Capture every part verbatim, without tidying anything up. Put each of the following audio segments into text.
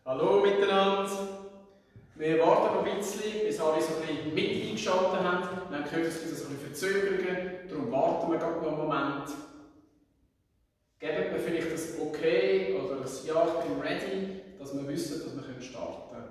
Hallo miteinander. Wir warten noch ein bisschen, bis alle so ein bisschen mit eingeschaltet haben. Wir haben gehört, es gibt so ein bisschen Verzögerungen, darum warten wir gerade noch einen Moment. Gebt mir vielleicht ein Okay oder ein Ja, ich bin ready, dass wir wissen, dass wir starten können.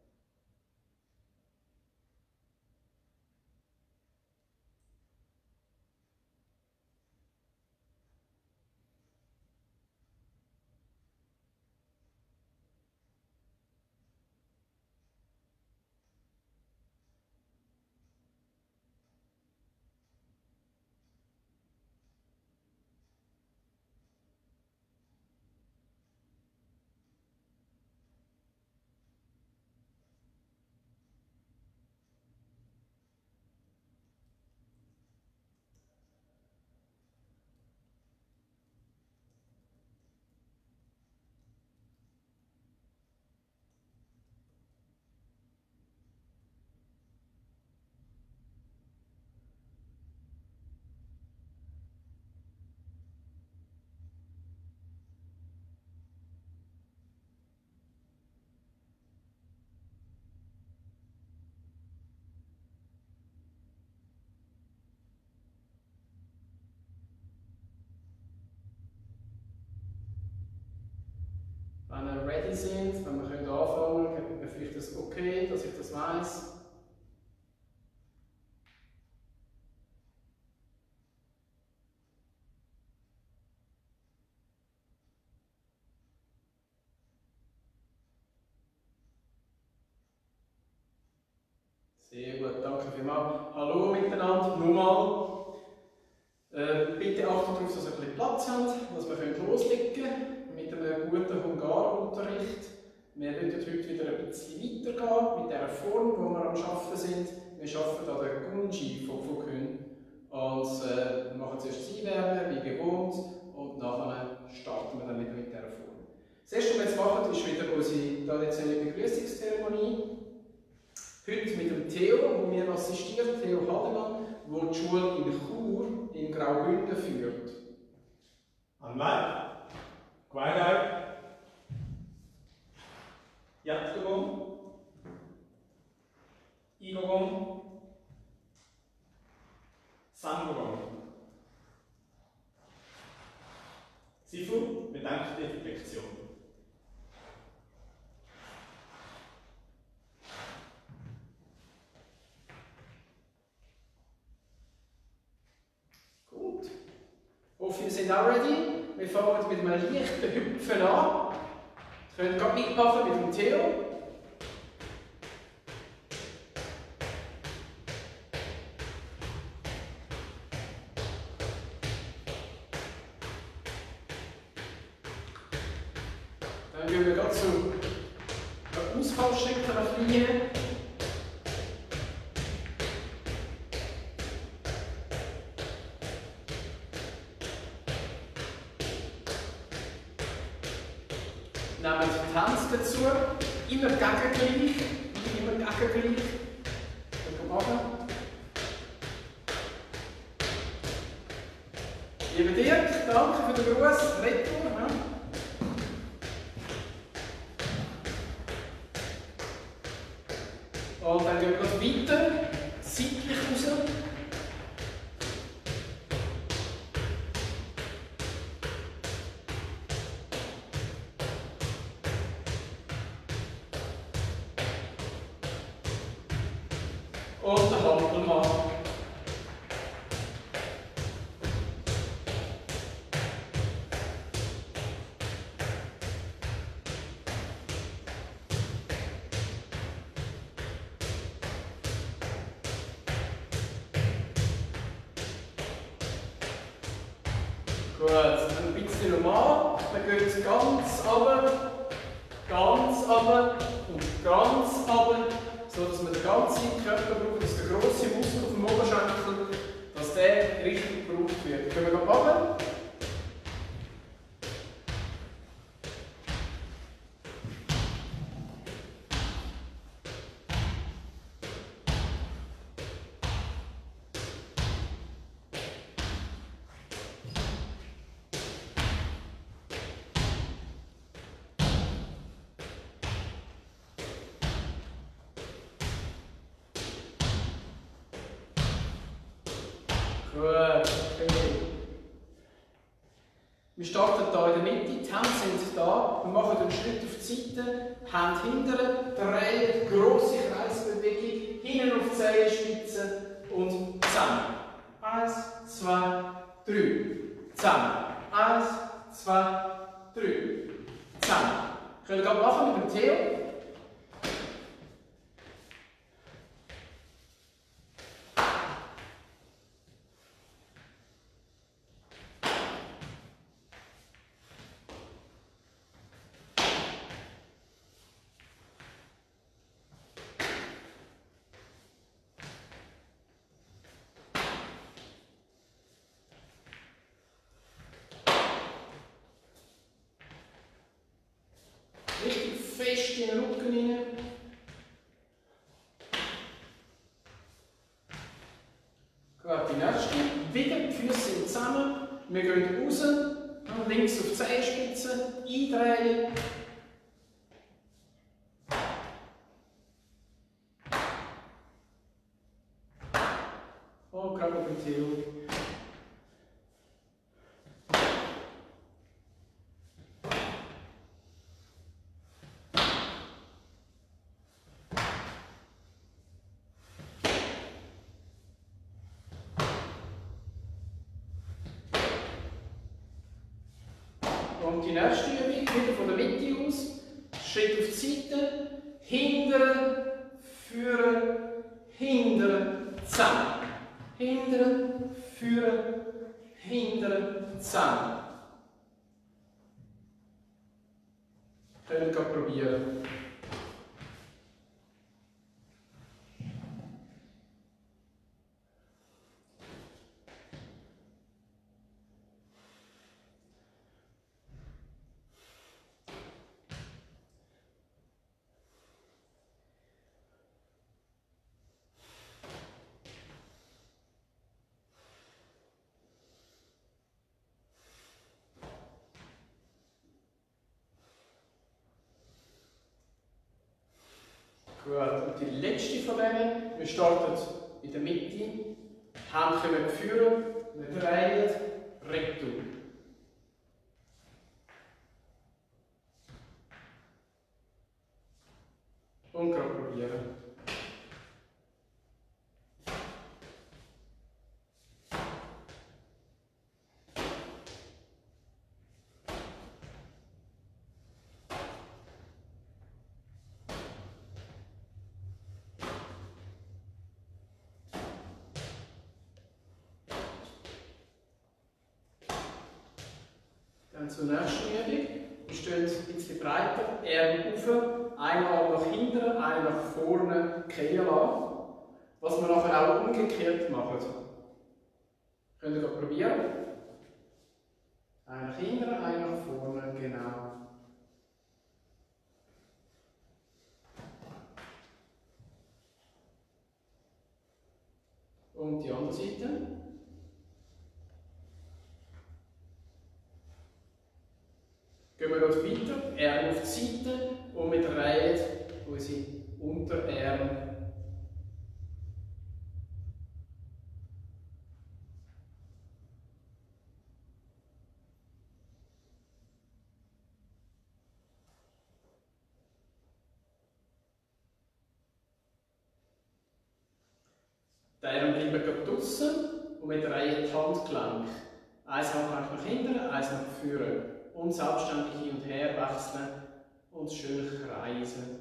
Wenn wir ready sind, wenn wir können anfangen können, gebt mir vielleicht das Okay, dass ich das weiss. Sehr gut, danke vielmals. Hallo miteinander, nochmal. Äh, bitte achtet darauf, dass ihr ein bisschen Platz habt, dass wir loslegen können mit einem guten Hungarunterricht. Wir werden heute wieder ein bisschen weitergehen mit der Form, wo wir am Arbeiten sind. Wir arbeiten an der Gunji von Fukun und äh, machen zuerst das Einwärmen, wie gewohnt, und nachher starten wir dann wieder mit dieser Form. Das erste, was wir jetzt machen, ist wieder unsere traditionelle Begrüßungszeremonie. Heute mit dem Theo, der mir assistiert, Theo Hademann, der die Schule in Chur in Graubünden führt. Anwalt, Guaidai, Jatgong, Igogong, Sangogong. Sifu bedankt dir für die Lektion. Gut. Ich hoffe, ihr seid auch ready. Wir fangen mit einem leichten Hüpfen an. Ihr könnt gerade mitmachen mit dem Theo. Dann gehen wir gerade zu den Ausfallschritten nach Linie. Nehmen die Hände dazu, immer gegengleich, immer gegengleich. Dann machen. Lieber Dirk, danke für den Gruß, Retour. Ja. Und dann gehen wir weiter, seitlich raus. Und der Hampelmann. Gut, ein bisschen normal. Wir gehen jetzt ganz runter, ganz runter und ganz runter, sodass wir den ganzen Körper brauchen, dass der grosse Muskel auf dem Oberschenkel, dass der richtig gebraucht wird. Können wir machen? Gut, okay. Wir starten hier in der Mitte, die Hände sind da, wir machen einen Schritt auf die Seite, Hände hinten, drehen, grosse Kreisbewegung, hinten auf die Zehenspitze und zusammen. Eins, zwei, drei. Zusammen. Eins, zwei, drei. Zusammen. Können wir gerade machen mit dem Theo. Richtig fest in den Rücken rein. Gut, die nächste. Wieder die Füße sind zusammen. Wir gehen raus. Links auf die Zehenspitze. Eindrehen. Und gerade mit dem Theo. Und die nächste Übung, wieder von der Mitte aus, Schritt auf die Seite, hindern, führen, hindern, zusammen. Hindern, führen, hindern, zusammen. Können wir probieren. Gut, und die letzte von denen, wir starten in der Mitte, Hände können führen, wir drehen, retour. Und gerade probieren. Dann zur nächsten Übung. Wir stehen ein bisschen breiter, Arme rauf, einen Arm nach hinten, einen nach vorne, Knie lassen. Was wir nachher auch umgekehrt machen. Könnt ihr das probieren? Einen nach hinten, einen nach vorne, genau. Und die andere Seite. Gehen wir dort weiter, Arme auf die Seite und wir drehen unsere Unterarme. Die Arme bleiben gerade draussen und wir drehen die Handgelenke. Eins Handgelenk nach hinten, eins nach vorne. Und selbstständig hin und her wechseln und schön kreisen.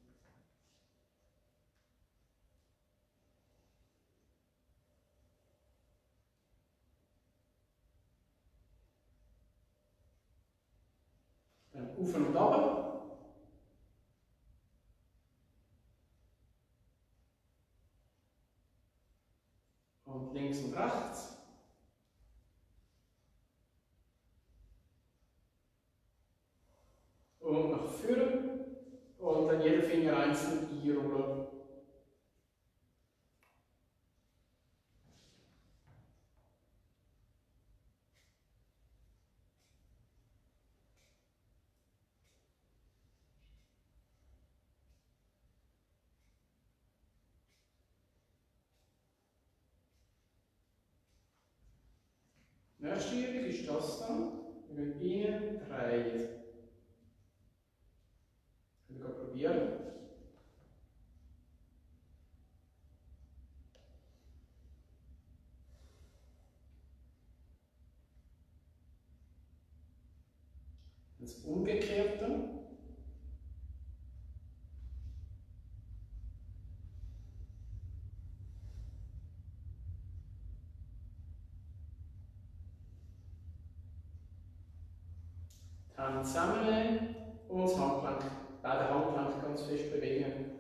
Dann auf und runter. Und links und rechts. Und nach vorne. Und dann jeden Finger einzeln einrollen. Nächste Übung ist das dann. Wir gehen rein, drehen. Wir gehen probieren. Das Umgekehrte. Die Hände zusammennehmen und das Handgelenk, beide Handgelenke ganz fest bewegen.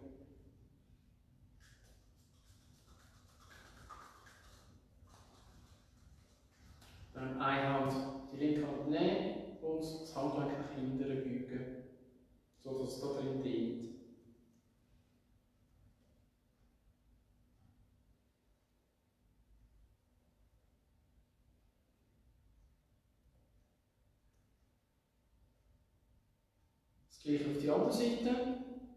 Dann eine Hand, die linke Hand nehmen und das Handgelenk nach hinten beugen, sodass es da drin dehnt. Das gleiche auf die andere Seite.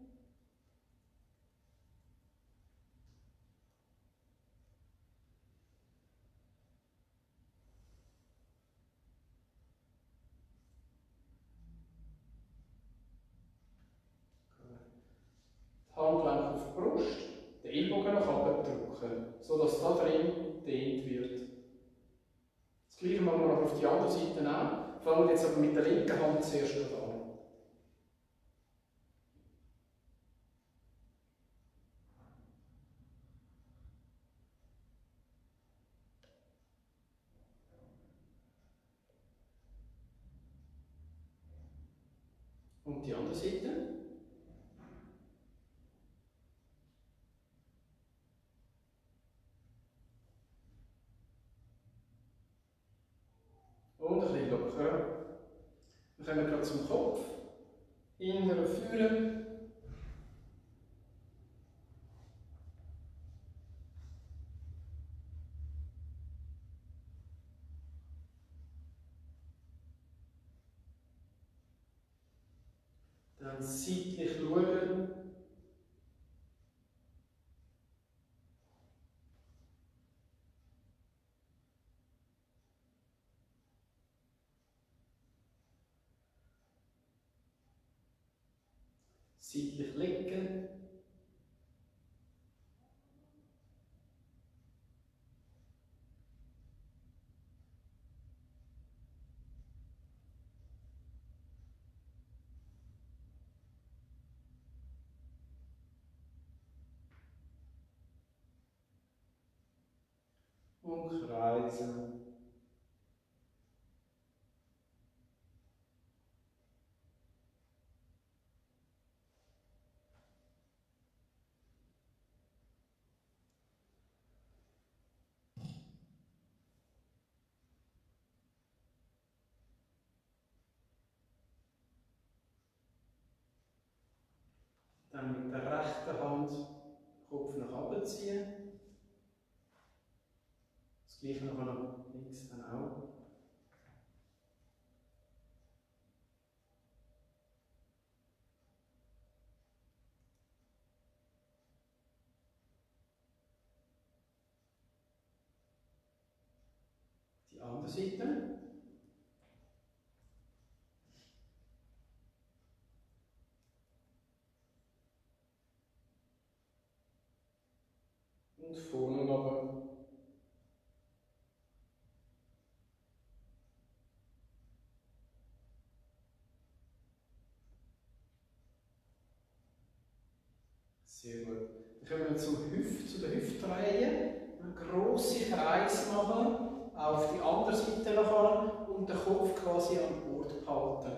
Die Handgelenk auf die Brust, den Ellbogen nach oben drücken, sodass da drin dehnt wird. Das gleiche machen wir auf die andere Seite auch. Fangen jetzt aber mit der linken Hand zuerst an. Und die andere Seite. Und ein bisschen locker. Wir kommen gerade zum Kopf. Innere führen. Dann seitlich schauen. Seitlich legen. Und kreisen. Dann mit der rechten Hand den Kopf nach oben ziehen. Das gleiche noch nach links dann auch. Die andere Seite. Und vorne runter. Sehr gut. Dann kommen wir zur Hüfte, zu der Hüftreihe. Einen grossen Kreis machen, auf die andere Seite nachher und den Kopf quasi am Ort behalten.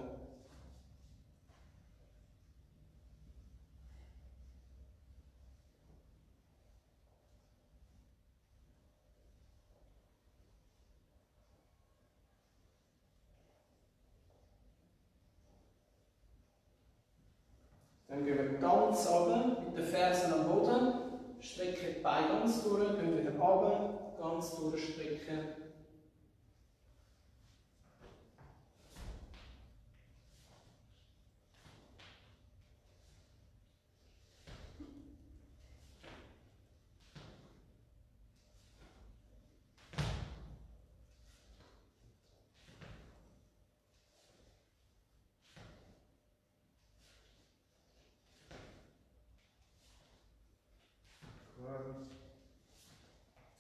Dann gehen wir ganz runter, mit den Fersen am Boden, strecken die Beine ganz durch, gehen wieder runter, ganz durchstrecken.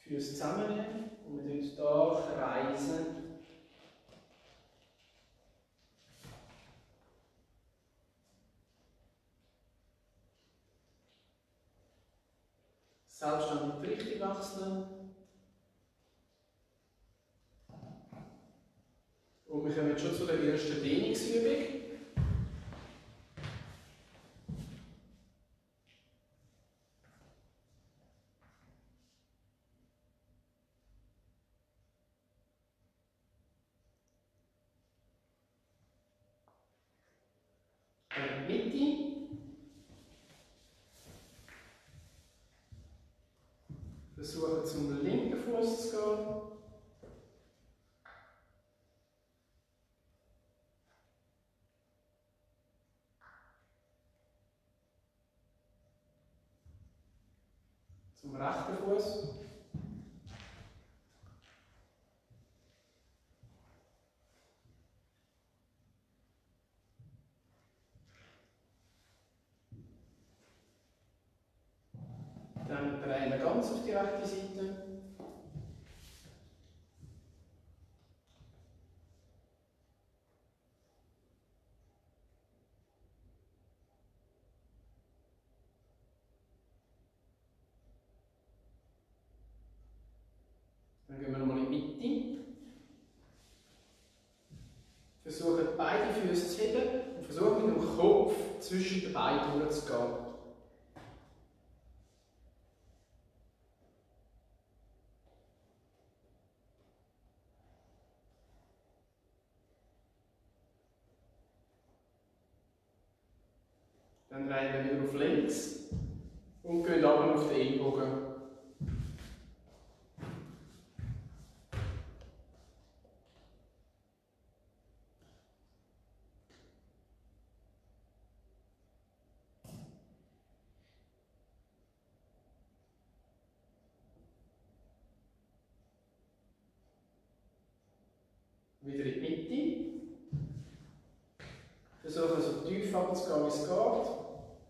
Füße zusammennehmen und wir hier kreisen. Selbstständig die Richtung wechseln. Und wir kommen jetzt schon zu der ersten Dehnungsübung. In die Mitte. Versuchen zum linken Fuß zu gehen. Zum rechten Fuß. Dann drehen wir ganz auf die rechte Seite. Dann gehen wir nochmal in die Mitte. Versuchen beide Füße zu heben und versuchen mit dem Kopf zwischen den Beinen durchzugehen. Dann drehen wir wieder auf links und gehen runter auf den Ellbogen. Wieder in die Mitte. Versuchen so tief runterzugehen, wie es geht.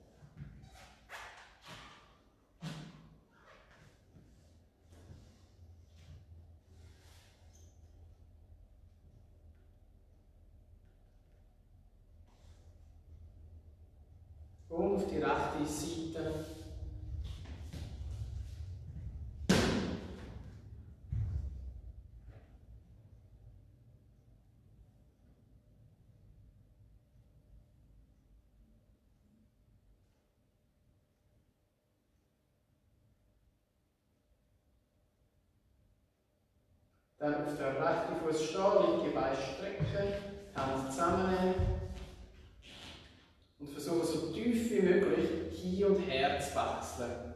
Und auf die rechte Seite. Dann auf der rechten Fuß stehen, linke Bein strecken, die Hände zusammennehmen und versuchen so tief wie möglich hin und her zu wechseln.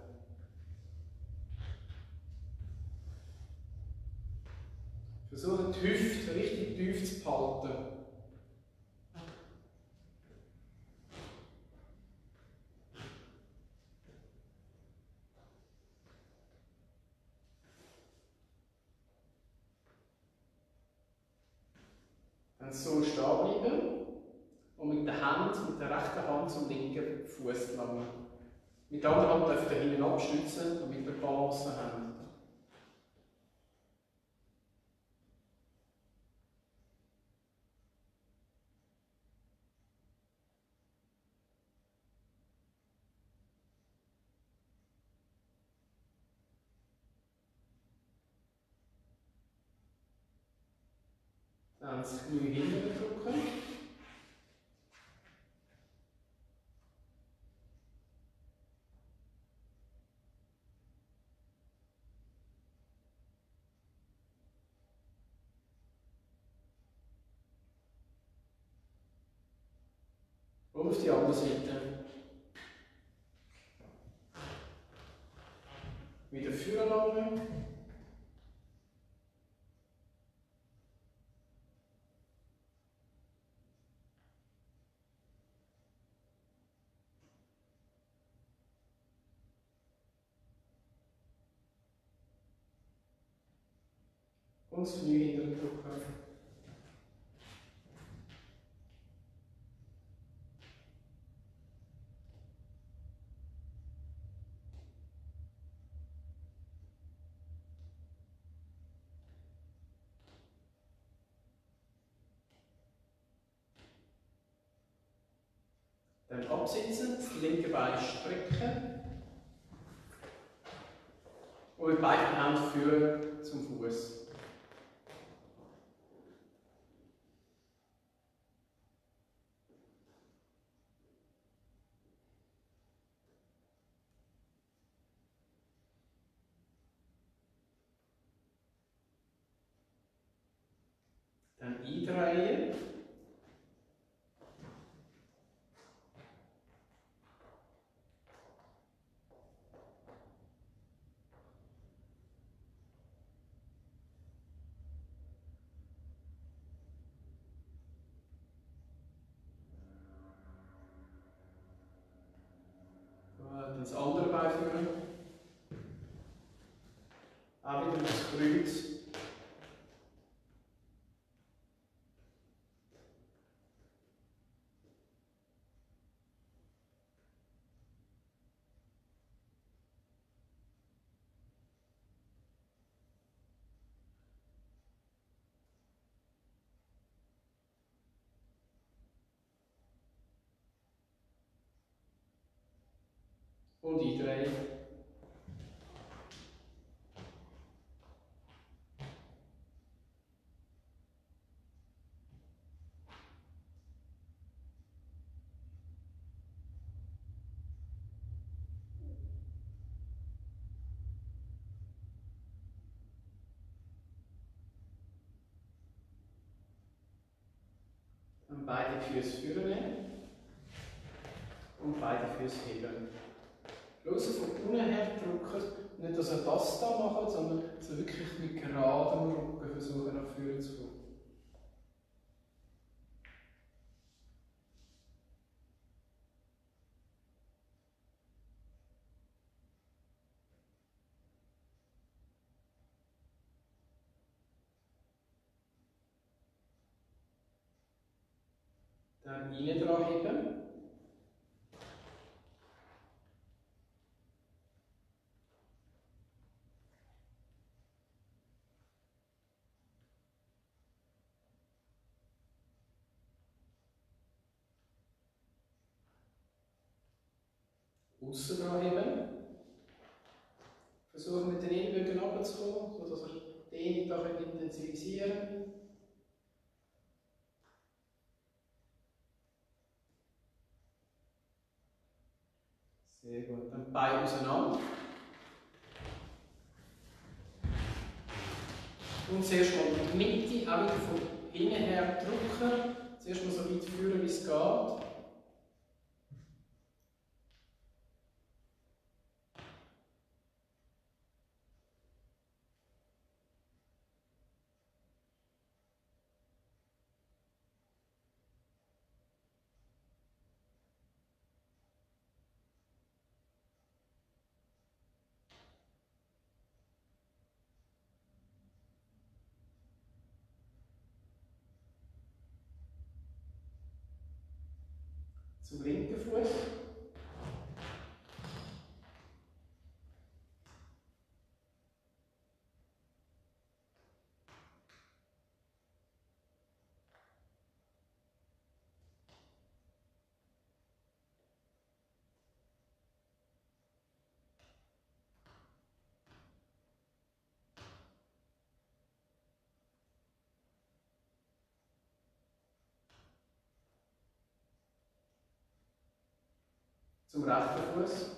Versuchen die Hüfte richtig tief zu behalten. Dann so stehen bleiben und mit der Hand, mit der rechten Hand zum linken Fuß langen. Mit der anderen Hand dürft ihr hinten abstützen, damit ihr Balance habt. Dann das Knie hinten drücken. Und auf die andere Seite. Wieder vorne. Und das Knie hinten drücken. Dann absitzen, das linke Bein strecken und mit beiden Händen führen zum Fuß. Dann eindrehen. Dann das andere Bein führen. Auch wieder das Kreuz. Und eindrehen. Dann beide Füße führen und beide Füße heben. Bloß von unten her drücken, nicht dass ihr das da macht, sondern so wirklich mit geradem Rücken versuchen nach vorne zu kommen. Dann innen dran heben. Aussen dran heben. Versuchen mit den Ellenbogen runterzukommen, sodass ihr die Dehnung da intensivieren könnt. Sehr gut. Dann Beine auseinander. Und zuerst mal in die Mitte, auch wieder von innen her drücken. Zuerst mal so weit führen, wie es geht. Zum linken Fuß. Zum rechten Fuß.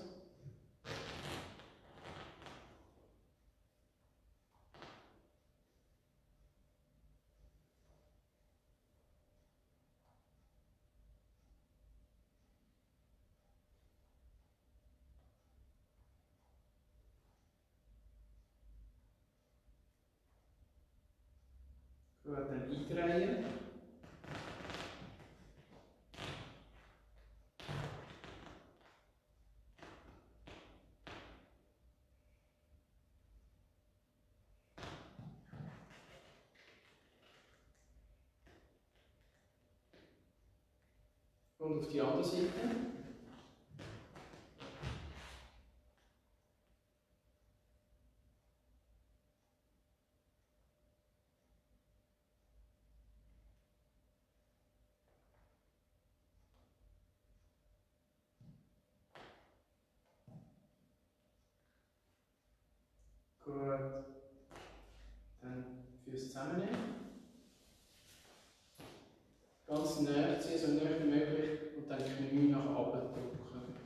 Gut, dann eindrehen. Und auf die andere Seite. Gut. Dann Füße zusammennehmen. Ganz näher ziehen, so näher wie möglich. Und dann die Knie nach oben drücken.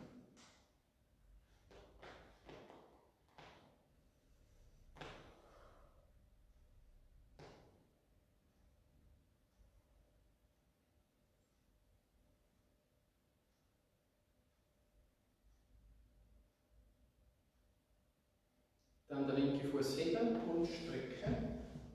Dann den linken Fuß heben und strecken.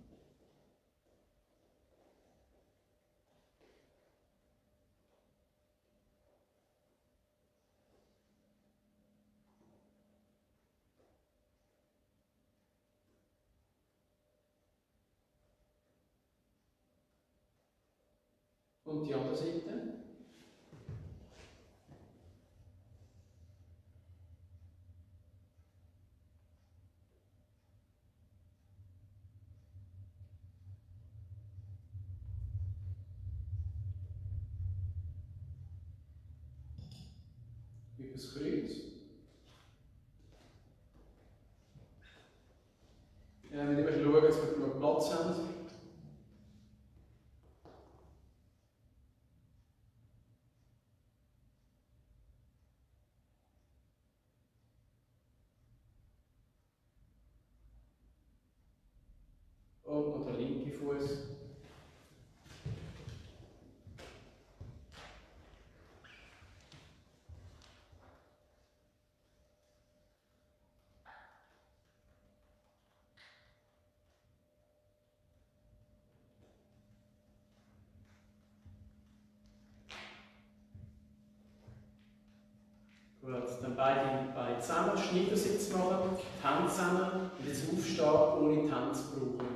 Und die andere Seite. Über das Kreuz. Ja, wir müssen schauen, dass wir genug Platz haben. Und noch der linke Fuß. Gut, dann beide Beine zusammen, Schneidersitz machen, die Hände zusammen und jetzt aufstehen, ohne die Hände zu brauchen.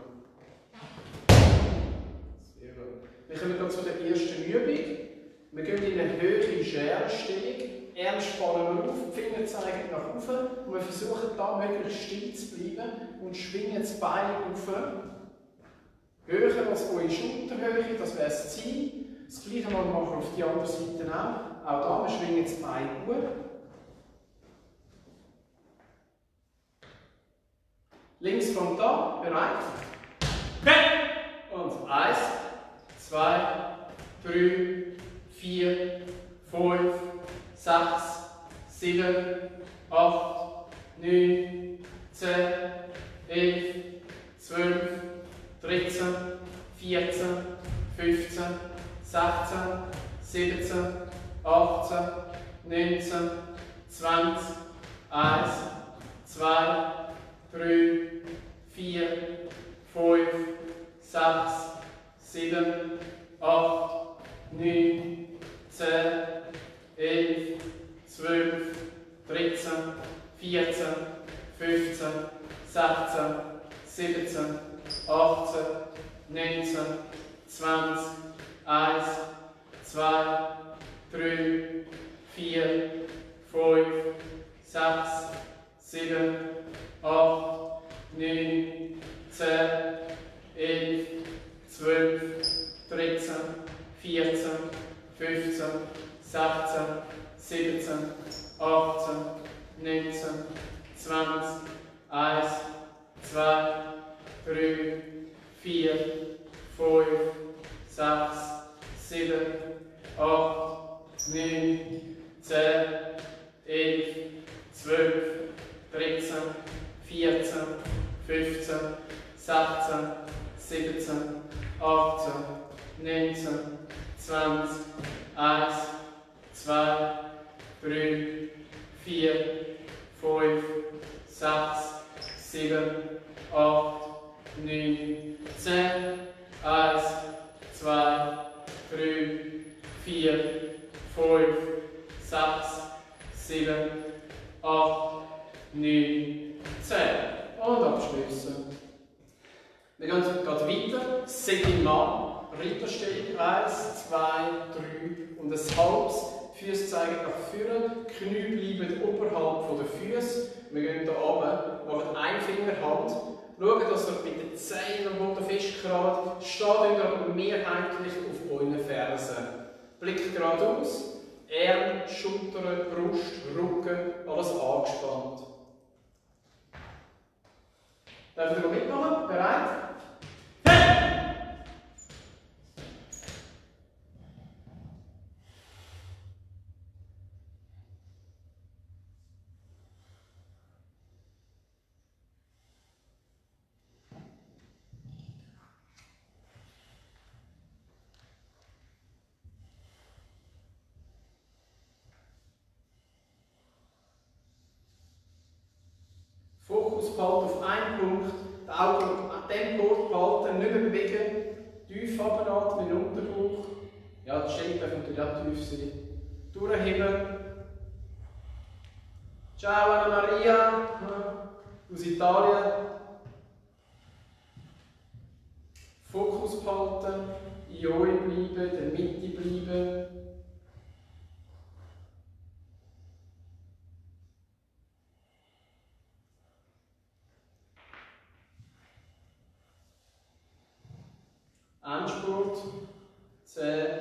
Sehr gut. Wir kommen dann zu der ersten Übung. Wir gehen in eine höhere Scherenstellung. Arme spannen wir auf, die Finger zeigen nach oben und wir versuchen da möglichst still zu bleiben und schwingen das Bein auf. Höher als eure Schulterhöhe, das wäre das Ziel. Das gleiche mal machen wir auf die andere Seite auch. Auch da, wir schwingen das Bein hoch. Links kommt da, bereit. Und eins, zwei, drei, vier, fünf, sechs, sieben, acht, neun, zehn, elf, zwölf, dreizehn, vierzehn, fünfzehn, sechzehn, siebzehn, achtzehn, neunzehn, zwanzig, eins, zwei, drei, vier, fünf, sechs, sieben, acht, neun, zehn, elf, zwölf, dreizehn, vierzehn, fünfzehn, sechzehn, siebzehn, achtzehn, neunzehn, zwanzig, eins, zwei, drei, vier, fünf, sechs, sieben, acht, neun, zehn, elf, zwölf, dreizehn, vierzehn, fünfzehn, sechzehn, siebzehn, achtzehn, neunzehn, zwanzig, eins, zwei, drei, vier, fünf, sechs, sieben, acht, neun, zehn, elf, zwölf, dreizehn, vierzehn, fünfzehn, sechzehn, siebzehn, achtzehn, neunzehn, zwanzig, eins, zwei, drei, vier, fünf, sechs, sieben, acht, neun, zehn, eins, zwei, drei, vier, fünf, sechs, sieben, acht, neun, zehn. Und abschließen. Wir gehen gerade weiter. Segelmann, Ritterstellung eins, zwei, drei und ein halbes. Füße zeigen nach vorne, Knie bleiben oberhalb der Füße. Wir gehen hier runter, machen eine Fingerhand. Schauen, dass ihr mit den Zehen am Boden fest gerade steht, aber mehrheitlich auf euren Fersen. Blick geradeaus, Arme, Schultern, Brust, Rücken, alles angespannt. Dürfen wir mitmachen? Bereit? Fokus behalten auf einen Punkt, die Augen an dem Punkt behalten, nicht mehr bewegen, tief abatmen in den Unterbauch. Ja, die Stellung darf natürlich auch tief sein. Durchheben. Ciao Anna Maria aus Italien. Fokus behalten, in euch bleiben, in der Mitte bleiben. Endspurt. zehn,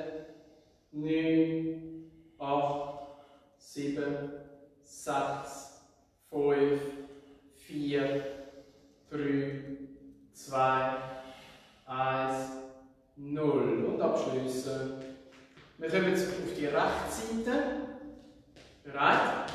neun, acht, sieben, sechs, fünf, vier, drei, zwei, eins, null. Und abschließen. Wir kommen jetzt auf die rechte Seite. Bereit?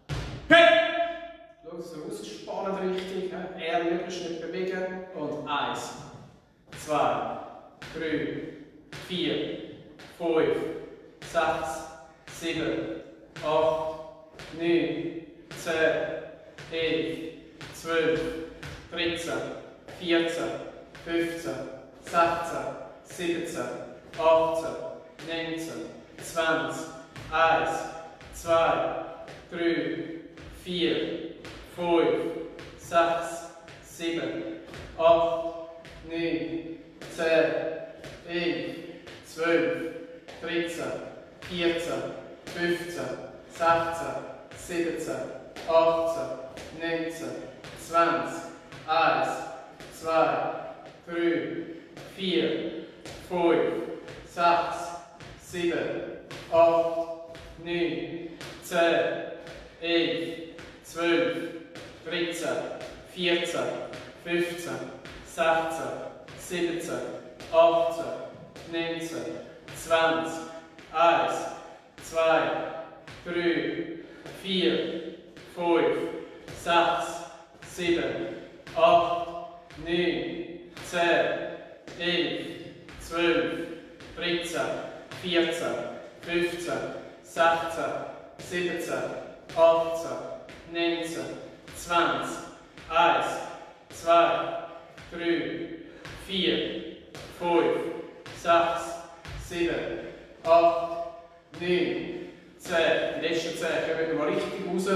Schau, so ausgespannt richtig. Er möglichst nicht bewegen. Und eins, zwei, drei, vier, fünf, sechs, sieben, acht, neun, zehn, elf, zwölf, dreizehn, vierzehn, fünfzehn, sechzehn, siebzehn, achtzehn, neunzehn, zwanzig, eins, zwei, drei, vier, fünf, sechs, sieben, acht, neun, zehn, elf, zwölf, dreizehn, vierzehn, fünfzehn, sechzehn, siebzehn, achtzehn, neunzehn, zwanzig, eins, zwei, drei, vier, fünf, sechs, sieben, acht, neun, zehn, elf, zwölf, dreizehn, vierzehn, fünfzehn, sechzehn, siebzehn, achtzehn, neunzehn, zwanzig, eins, zwei, drei, vier, fünf, sechs, sieben, acht, neun, zehn, elf, zwölf, dreizehn, vierzehn, fünfzehn, sechzehn, siebzehn, achtzehn, neunzehn, zwanzig, eins, zwei, drei, vier, fünf, sechs, sieben, acht, neun, zehn. Die letzten zehn kommen wir mal richtig raus.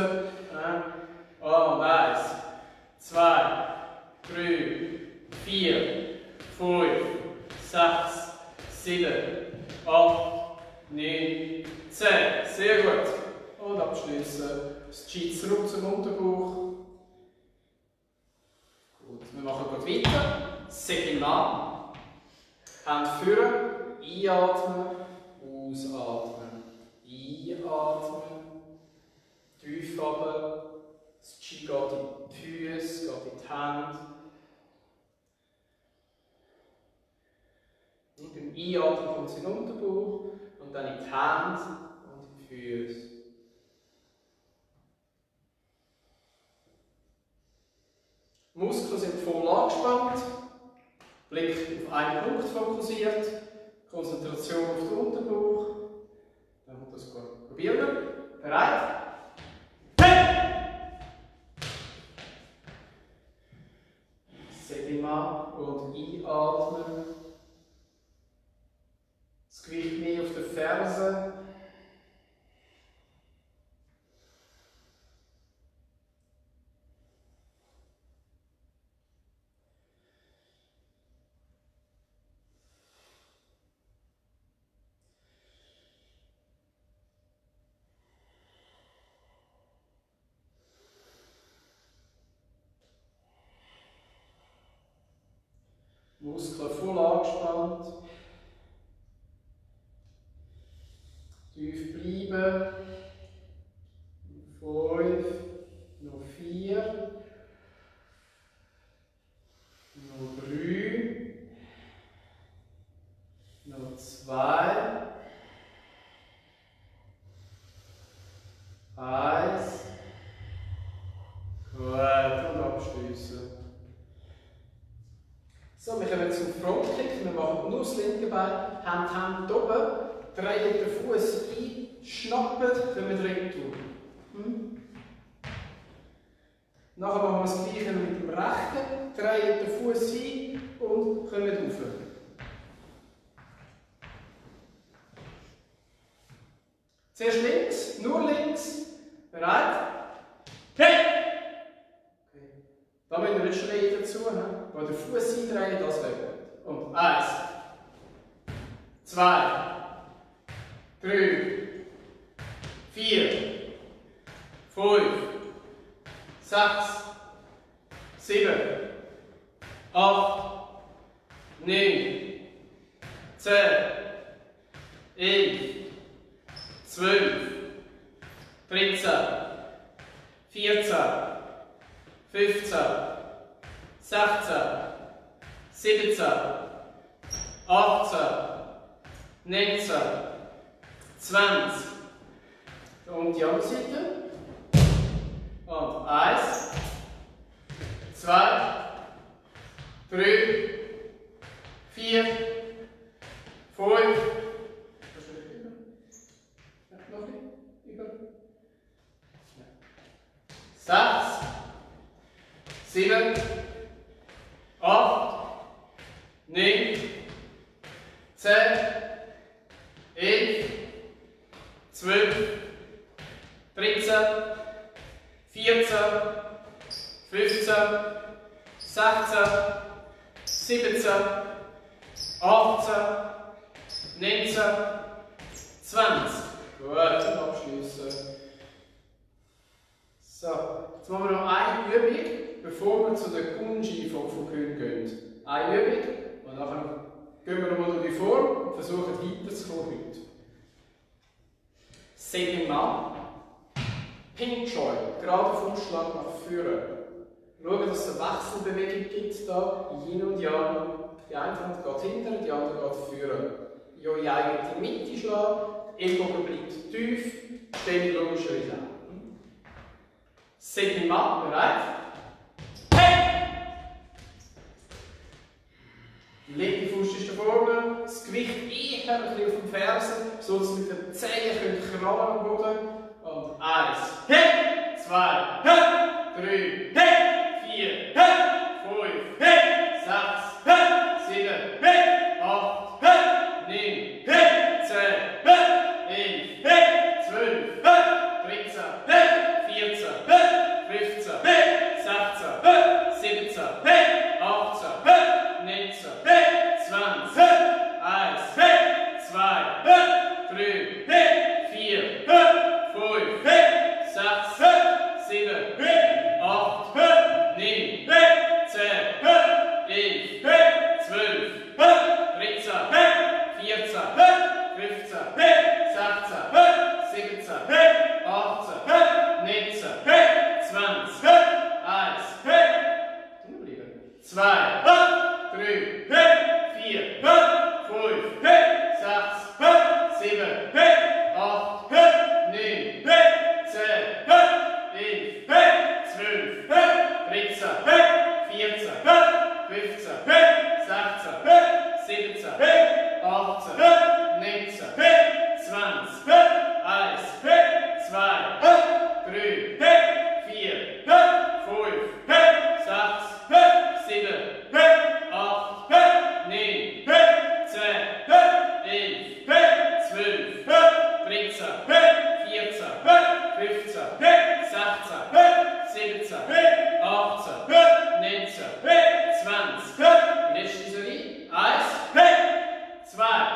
Und eins, zwei, drei, vier, fünf, sechs, sieben, acht, neun, zehn. Sehr gut. Und abschließen. Das Chi zurück zum Unterbauch. Gut, wir machen gerade weiter. Segiment. Hände führen. Einatmen. Ausatmen. Einatmen. Tief runter. Das Chi geht in die Füße, geht in die Hände. Und beim Einatmen kommt es in den Unterbauch und dann in die Hände und in die Füße. Muskeln sind voll angespannt, Blick auf einen Punkt fokussiert, Konzentration auf den Unterbauch. Dann kommt das gut. Probieren wir. Bereit? Segiment und einatmen. Das Gewicht mehr auf den Fersen. Muskeln voll angespannt. Tief bleiben. Fünf, noch vier, Eins. Gut, und abschliessen. So, wir kommen zum Frontkick. Wir machen nur das linke Bein, Hand, Hand oben, drehen den Fuß ein, schnappen, kommen retour. Hm? Nachher machen wir das Gleiche mit dem rechten, drehen den Fuß ein und kommen rauf. Zuerst links, nur links. Bereit? Hey! Okay. Da müssen wir nicht schreien dazu, weil der Fuß eindrehen, das wäre gut. Und eins, zwei, drei, vier, fünf, sechs, sieben, acht, neun, zehn, elf, zwölf, dreizehn, vierzehn, fünfzehn, sechzehn, siebzehn, achtzehn, neunzehn, zwanzig. Und die andere Seite. Und eins, zwei, drei, vier, fünf, sechs, sieben, acht, neun, zehn, elf, zwölf, dreizehn, vierzehn, fünfzehn, sechzehn, siebzehn, achtzehn, neunzehn, zwanzig. Gut, und abschliessen. So, jetzt machen wir noch eine Übung, bevor wir zu der Kunji von Fukun gehen. Eine Übung und dann gehen wir nochmal durch die Form und versuchen weiterzukommen heute. Siebenmal. Pinchoi, gerade Fußschlag nach vorne. Schauen, dass es eine Wechselbewegung gibt, da, Yin und Yang. Die eine Hand geht hinten, die andere geht vorne. Jo, die eigene Mitte schlagen, Ellbogen bleibt tief, stehen logischerweise auch. Siebenmal, bereit? Hey! Die linke Fuß ist da vorne, das Gewicht eher ein bisschen auf dem Fersen, so dass Sie mit den Zehen kramen am Boden. Und eins, hey! Zwei, hey! Drei, hey! Vier, hey! Fünf, hey! Sechs, hey! Sieben, hey! Acht, hey! Neun, hey! Zehn, hey! Elf, hey! Zwölf, hey! Dreizehn, hey! Vierzehn, hey! Fünfzehn, hey! Sechzehn, hey! Siebzehn, hey! Achtzehn, hey! Neunzehn, hey! Zwanzig, hey! Eins, hey! Zwei, hey! Drei, hey! Vier, hey! Fünf, hey! Sechs, hey! Sieben, hey! Acht, hey! Neun, hey! Zehn, hey! Elf, hey! Zwölf, hey! Dreizehn, hey! Vierzehn, hey! Fünfzehn, hey! Sechzehn, hey! Siebzehn, hey! Achtzehn, hey! Neunzehn, hey! Zwanzig, hey! Eins, hey! Zwei, drei, vier, fünf, sechs, sieben, acht, neun, zehn, elf, zwölf, dreizehn, vierzehn, fünfzehn, sechzehn, siebzehn, achtzehn, neunzehn, zwanzig, eins, zwei, drei, vier, fünf, sechs, sieben, acht, neun, zehn, elf, zwölf, dreizehn, vierzehn, fünfzehn, sechzehn, siebzehn, achtzehn, neunzehn, zwanzig. Die letzte Serie. eins, zwei,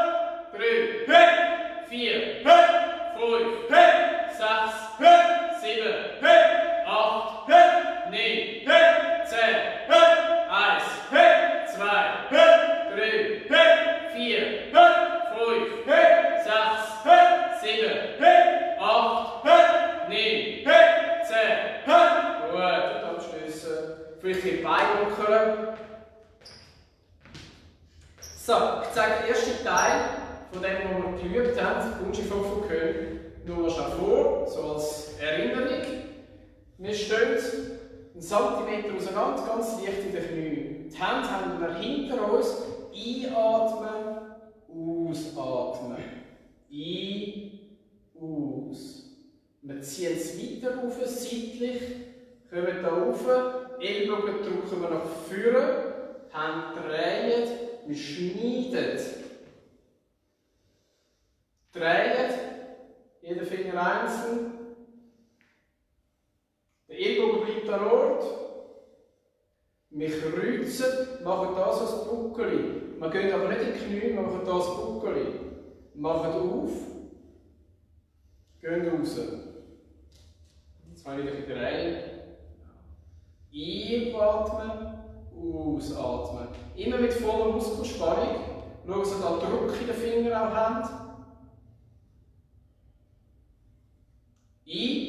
drei, vier, fünf, sechs, sieben, acht, neun, zehn, eins, zwei, drei, vier, fünf, sechs, sieben, acht, neun, zehn. Gut, und abschliessen. Vielleicht die Beine lockern. So, ich zeige den ersten Teil von dem, was wir geübt haben, Kunji von Fukun, nur schnell vor, so als einen Zentimeter auseinander, ganz leicht in den Knien. Die Hände haben wir hinter uns. Einatmen, ausatmen. Ein, aus. Wir ziehen es weiter auf, seitlich. Kommen hier rauf. Ellbogen drücken wir nach vorne. Hände drehen. Wir schneiden. Drehen. Jeder Finger einzeln. Der Ellbogen bleibt an Ort. Wir kreuzen, machen das als Buckeli. Wir gehen aber nicht in die Knie, wir machen das als Buckeli. Wir machen auf. Gehen raus. Jetzt habe ich wieder rein. Einatmen, ausatmen. Immer mit voller Muskelspannung. Schauen, dass ihr da Druck in den Fingern auch habt. Ein.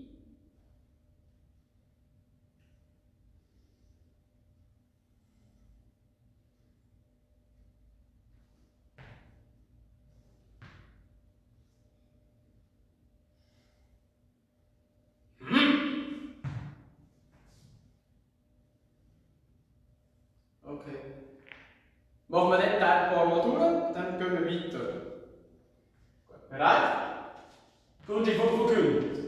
Okay. Machen wir den Teil ein paar Mal durch, dann gehen wir weiter. Gut. Bereit? Gut, ich von Kühl.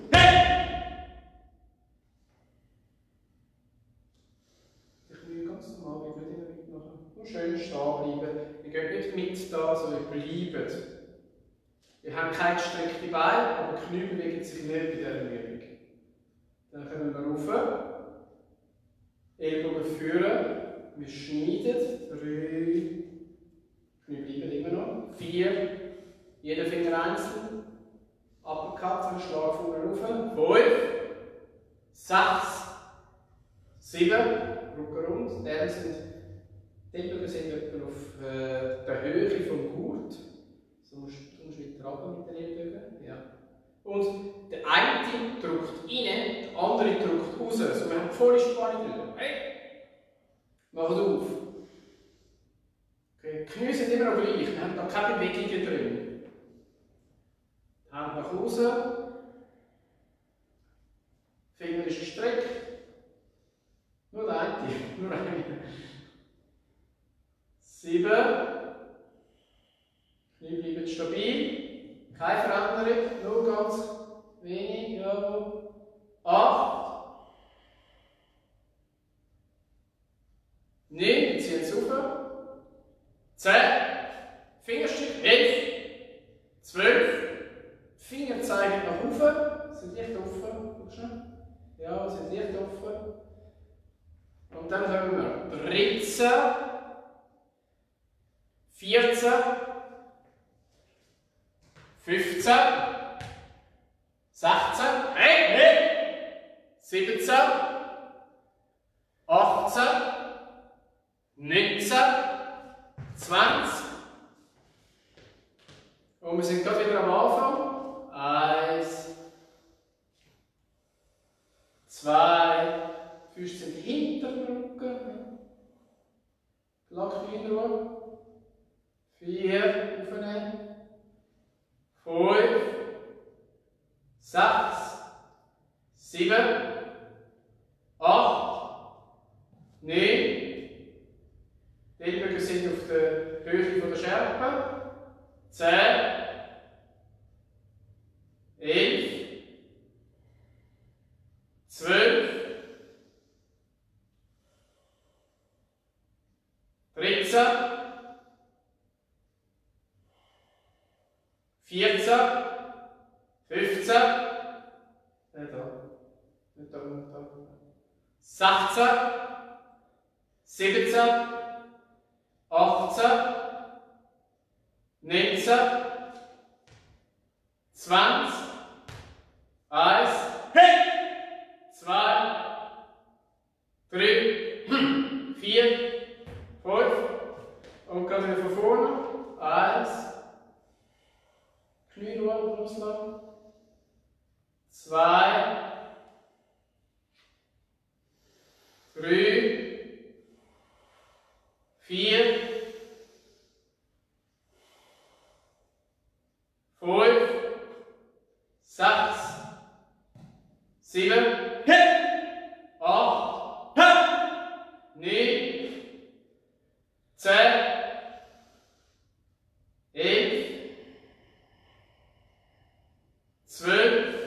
Die Knie ganz normal, wir können nicht mitmachen. Nur schön stehen bleiben. Wir gehen nicht mit da, sondern bleiben. Wir haben keine gestreckten Beine, aber die Knie bewegen sich nicht bei dieser Übung. Dann kommen wir rauf. Ellbogen führen. Wir schneiden. Drei. Knie bleiben immer noch. Vier. Jeder Finger einzeln. Uppercut, Schlag vorne rauf. Fünf. Sechs. Sieben. Rücken rund. Die sind, die Ellbogen sind etwa auf äh, der Höhe vom Gurt. So musst du weiter runter mit den Ellbogen. Ja. Und der eine drückt rein, der andere drückt raus. Also wir haben volle Spannung drin. Hey! Macht auf. Okay. Die Knie sind immer noch gleich, wir haben da keine Bewegungen drin. Die Hände nach außen. Finger ist gestreckt. Nur der eine. Nur eine. Sieben. Knie bleiben stabil. Keine Veränderung, nur ganz wenig. Ja. Acht. Neun, wir ziehen es rauf. Zehn. Fingerstück. Elf. Zwölf. Finger zeigen nach oben. Sind leicht offen. Ja, sind leicht offen. Und dann haben wir dreizehn. vierzehn. fünfzehn. sechzehn. Hey! Hey! siebzehn. achtzehn. neunzehn, zwanzig. Und wir sind gerade wieder am Anfang. Eins, zwei, Füße sind hinter dem Rücken. Knie in Ruhe. Vier, aufnehmen. Fünf, sechs, sieben, acht, neun. Die Ellbogen sind auf der Höhe der Schärpe. Zehn. Elf. Zwölf. Dreizehn. Vierzehn. Fünfzehn. Nicht da. Nicht da, nicht da. Sechzehn. Siebzehn. achtzehn, neunzehn, zwanzig, eins, zwei, drei, vier, fünf und gerade wieder von vorne. eins, Knie nur loslassen. zwei, drei, vier, fünf, sechs, sieben, acht, zwölf,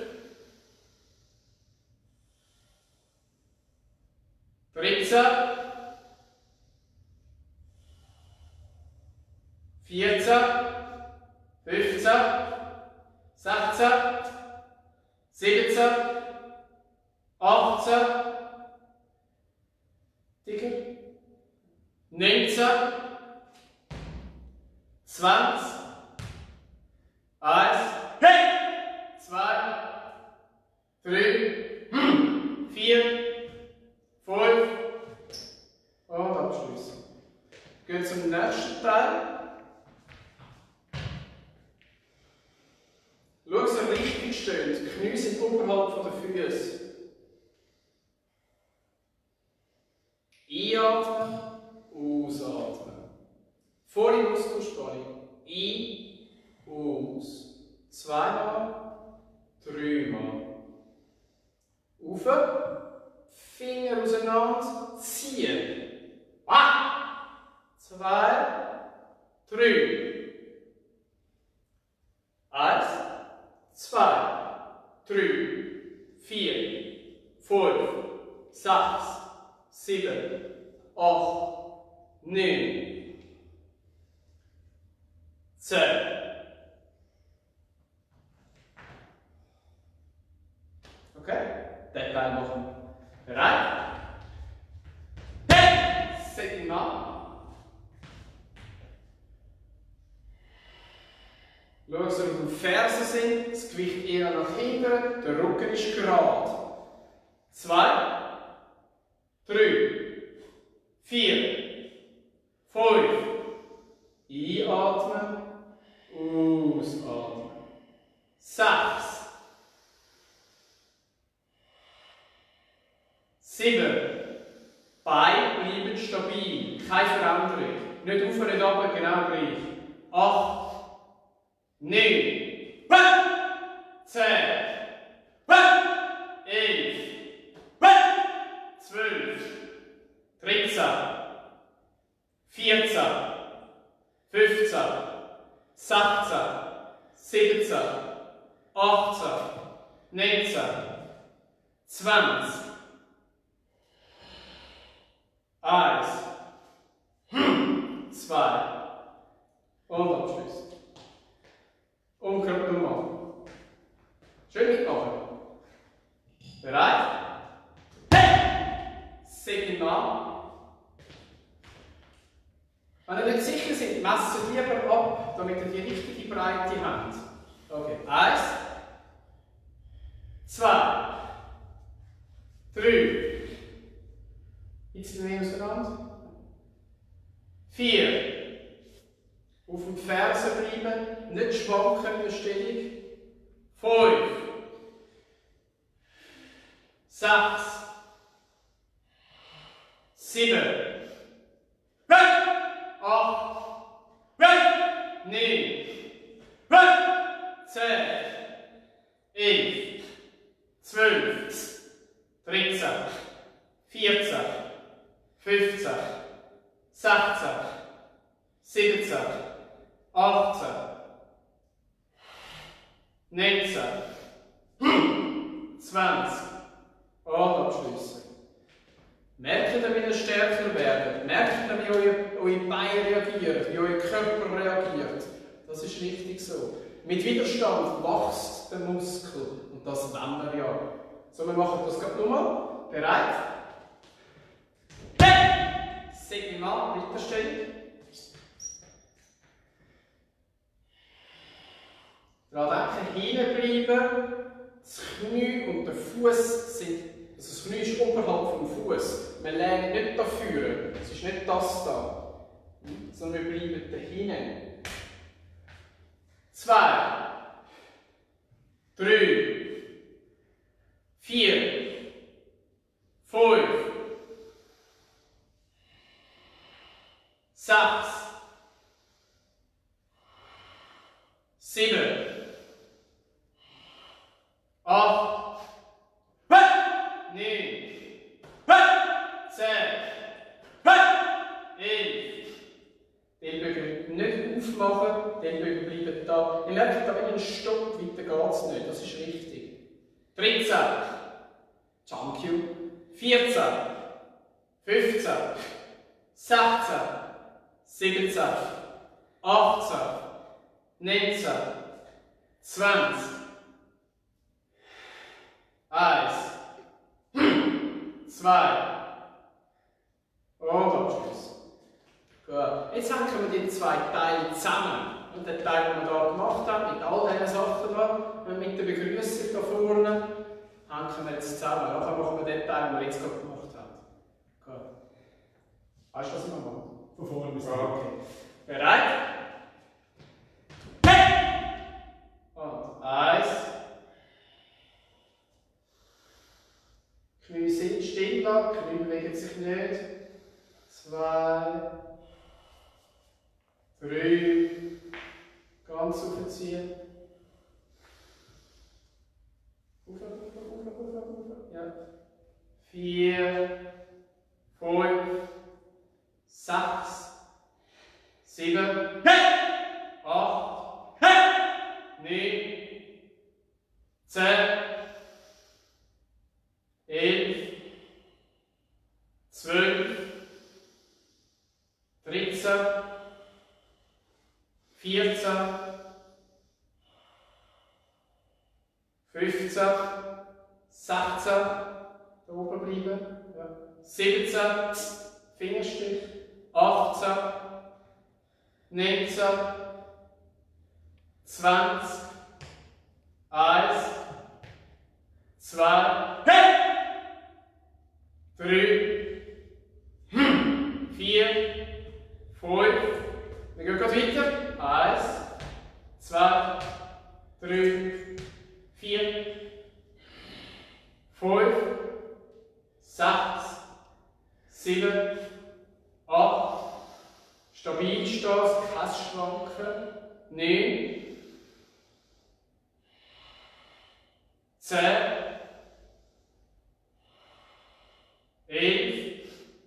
dreizehn, vierzehn, fünfzehn, sechzehn, siebzehn, achtzehn, Digger, neunzehn, zwanzig, eins, zwei, drei, vier, fünf und abschließen. Gehen zum nächsten Teil. Schau, dass er richtig steht. Die Knie sind oberhalb der Füße. Einatmen, ausatmen. Volle Muskelspannung. Ein, aus. Zweimal, dreimal. Auf. Finger auseinander. Ziehen. Ah! Zwei, drei. Eins, zwei, drei, vier, fünf, sechs, sieben, acht, neun, zehn. Okay, den Teil machen wir. Bereit? Hey! Set ihn an. Schau, dass wir auf den Fersen sind, das Gewicht eher nach hinten, der Rücken ist gerade. Zwei, drei, vier, fünf. Einatmen, ausatmen. Sechs, sieben. Beine bleiben stabil, keine Veränderung. Nicht auf und nicht runter, genau gleich. Acht. neun, zehn, elf, zwölf, dreizehn, vierzehn, fünfzehn, sechzehn, siebzehn, achtzehn, neunzehn, zwanzig, eins, zwei und abschließen. Umkehr nochmal. Schön mitmachen. Bereit? Hey! Set an. Wenn ihr nicht sicher seid, messen lieber ab, damit ihr die richtige Breite habt. Okay. Eins, zwei, drei. Jetzt mehr auseinander. Vier. Auf dem Fersen bleiben, nicht schwanken in der Stellung. Fünf. Sechs. Sieben. Acht. Neun. Zehn. Elf. Zwölf. Dreizehn. Vierzehn. Fünfzehn. Sechzehn. Siebzehn. achtzehn, neunzehn, zwanzig und abschließen. Merkt ihr, wie ihr stärker werdet? Merkt ihr, wie eure, eure Beine reagieren, wie euer Körper reagiert? Das ist richtig so. Mit Widerstand wächst der Muskel und das wollen wir ja. So, wir machen das gerade nochmal. Bereit? Hey! Set mal, Ritterstellung. Daran denken, hinten bleiben, das Knie und der Fuß sind, also das Knie ist oberhalb vom Fuß. Wir lehnen nicht dafür, es ist nicht das da, sondern wir bleiben da hinten. Zwei, drei, vier, fünf, sechs, sieben, acht, neun, zehn, elf. Den Bügel nicht aufmachen, Ellbogen bleiben da. Ihr merkt, da wenn ein Stopp weiter geht es nicht, das ist richtig. dreizehn. Jump Cue. vierzehn. fünfzehn. sechzehn. siebzehn. achtzehn. neunzehn. zwanzig. eins. zwei. Und Abschluss. Gut. Jetzt hängen wir die zwei Teile zusammen. Und den Teil, den wir hier gemacht haben, mit all diesen Sachen hier, und mit der Begrüßung hier vorne, hängen wir jetzt zusammen. Nachher machen wir den Teil, den wir jetzt gerade gemacht haben. Gut. Weißt du, was ich noch mache? Von vorne bis hinten. Okay. Bereit? Hey! Und eins. Knie sind still, Knie bewegen sich nicht. Zwei. Drei. Ganz aufziehen. Auf, auf, auf, auf, auf, auf. Ja. Vier. Fünf. Sechs. Sieben. Acht. Neun. Zehn. Elf. Zwölf. Dreizehn. vierzehn. fünfzehn. sechzehn. Da oben bleiben. Ja. siebzehn. Fingerstich. achtzehn. neunzehn. zwanzig. eins. zwei. drei. vier. fünf. Wir gehen gerade weiter. eins. zwei. drei. vier. fünf. sechs. sieben. acht. Stabil stehen, kein Schwanken. neun. zehn. elf.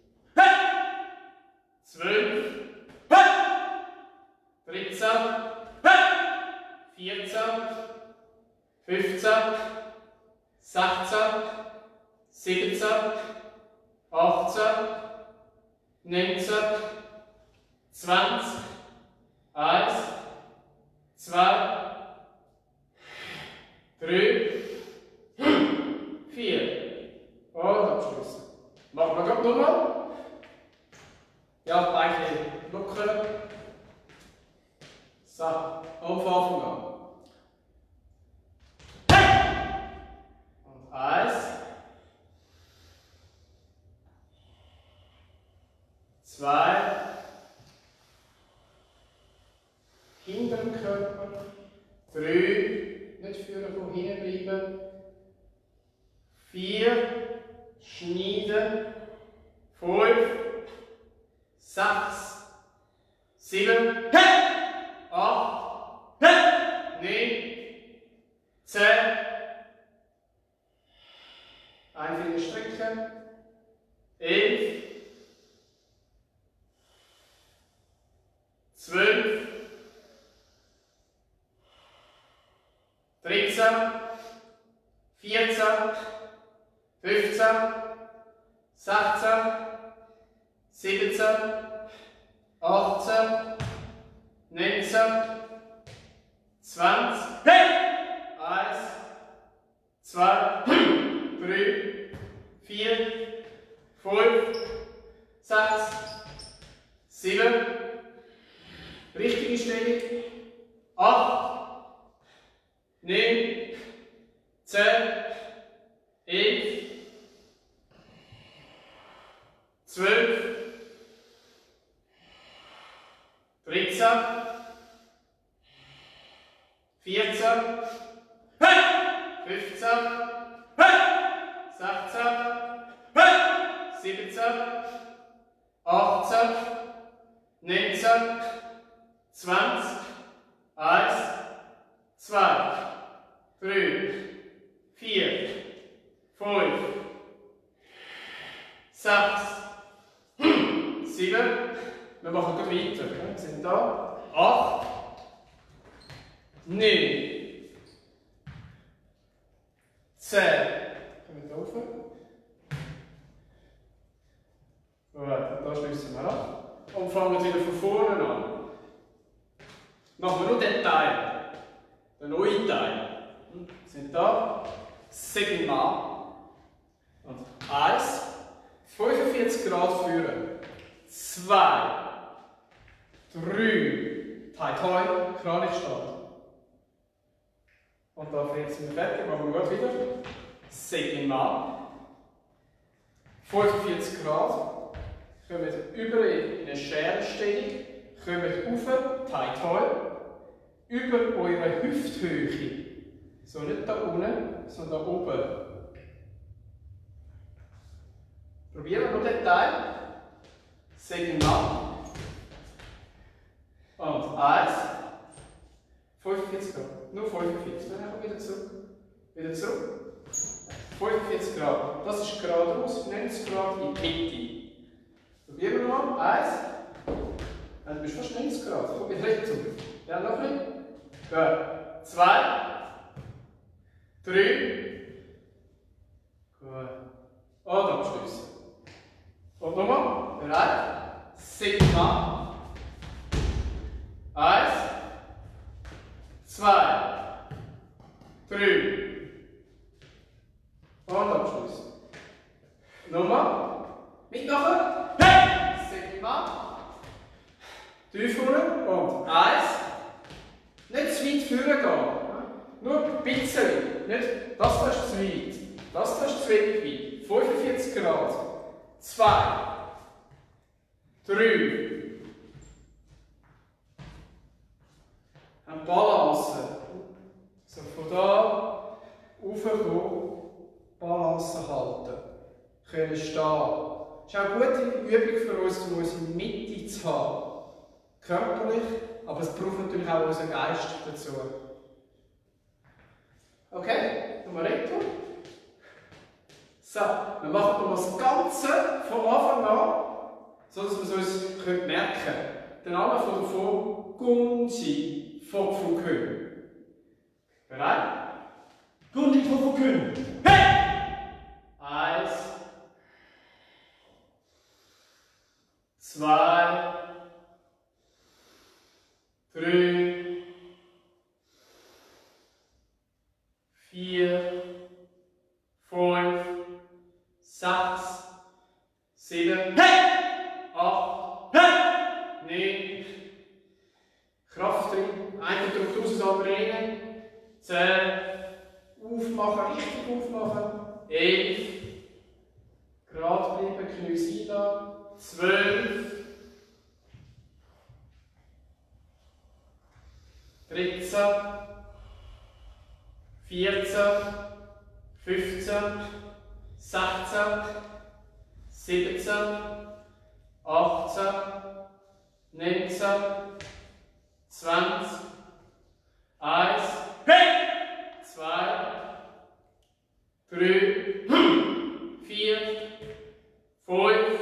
zwölf. dreizehn. vierzehn. fünfzehn. sechzehn. siebzehn. achtzehn. neunzehn. zwanzig. eins. zwei. drei. vier. Und abschließen. Machen wir gerade nochmal. Ja, Beine lockern. So, und von Anfang an. Und eins. Zwei. Hinter dem Körper. Drei. Nicht führen, von hinten bleiben. Vier. Schneiden. Fünf. Sechs. Sieben. Acht. Neun. Zehn. Ein Finger strecken. Elf. Zwölf. Dreizehn. Vierzehn. Fünfzehn. Sechzehn. Siebzehn. achtzehn. neunzehn. zwanzig. eins. zwei. drei. vier. fünf. sechs. sieben. Richtige Stellung. acht. neun. zehn. elf. zwölf. dreizehn. vierzehn. fünfzehn. sechzehn. siebzehn. achtzehn. neunzehn. zwanzig. eins. zwei. drei. vier. fünf. sechs. sieben. Wir machen gleich weiter. Wir sind da. acht. neun, zehn. Kommen wir drauf. Gut, da schließen wir ab. Und fangen wieder von vorne an. Machen wir nur den Teil. Den neuen Teil. Wir sind da. Siebenmal. Und eins. fünfundvierzig Grad führen. zwei. drei. Tai Tai. Kranichstand. Und da sind wir fertig. Machen wir gut wieder. Siebenmal. fünfundvierzig Grad. Kommt über in eine Scherenstellung. Kommt rauf. Tai Tai. Über eure Hüfthöhe. So nicht da unten, sondern da oben. Probieren wir noch den Teil. Siebenmal. Und eins. fünfundvierzig Grad. Nur fünfundvierzig. Dann kommen wir wieder zurück. Wieder zurück. fünfundvierzig Grad. Das ist geradeaus. neunzig Grad in die Mitte. Probieren wir noch. Eins. Ja, du bist fast neunzig Grad. Komm wieder rechts zurück. Ja, noch ein bisschen. Gut. Zwei. Drei. Gut. Und abschließen. Und nochmal. Bereit. Siebenmal. Eins. Zwei. Drei. Und abschließen. Nochmal. Mitmachen. Hey! Siebenmal. Tief vorne. Und eins. Nicht zu weit vorne gehen. Nur ein bisschen. Nicht, das da ist zu weit. Das da ist zu wenig weit. fünfundvierzig Grad. zwei. drei. Eine Balance. So von da raufkommen. Balance halten. Können stehen. Das ist auch eine gute Übung für uns, um unsere Mitte zu haben. Körperlich, aber es braucht natürlich auch unseren Geist dazu. Okay, nochmal retour. So, wir machen noch das Ganze von Anfang an, sodass wir es uns merken können. Der Name von der Form Gunji von Fukun. Bereit? Gunji von Fukun. Hey! Eins. Zwei. Drei. Vier. Fünf. Sechs. Sieben. Hey! Acht. Hey! Neun. Kraft drin. Einen drückt raus, das andere rein. Zehn. Aufmachen, richtig aufmachen. Elf. Gerade bleiben, Knie sein da. Zwölf. dreizehn. vierzehn. fünfzehn. sechzehn. siebzehn. achtzehn. neunzehn. zwanzig. eins. Hey! zwei. drei. vier. fünf.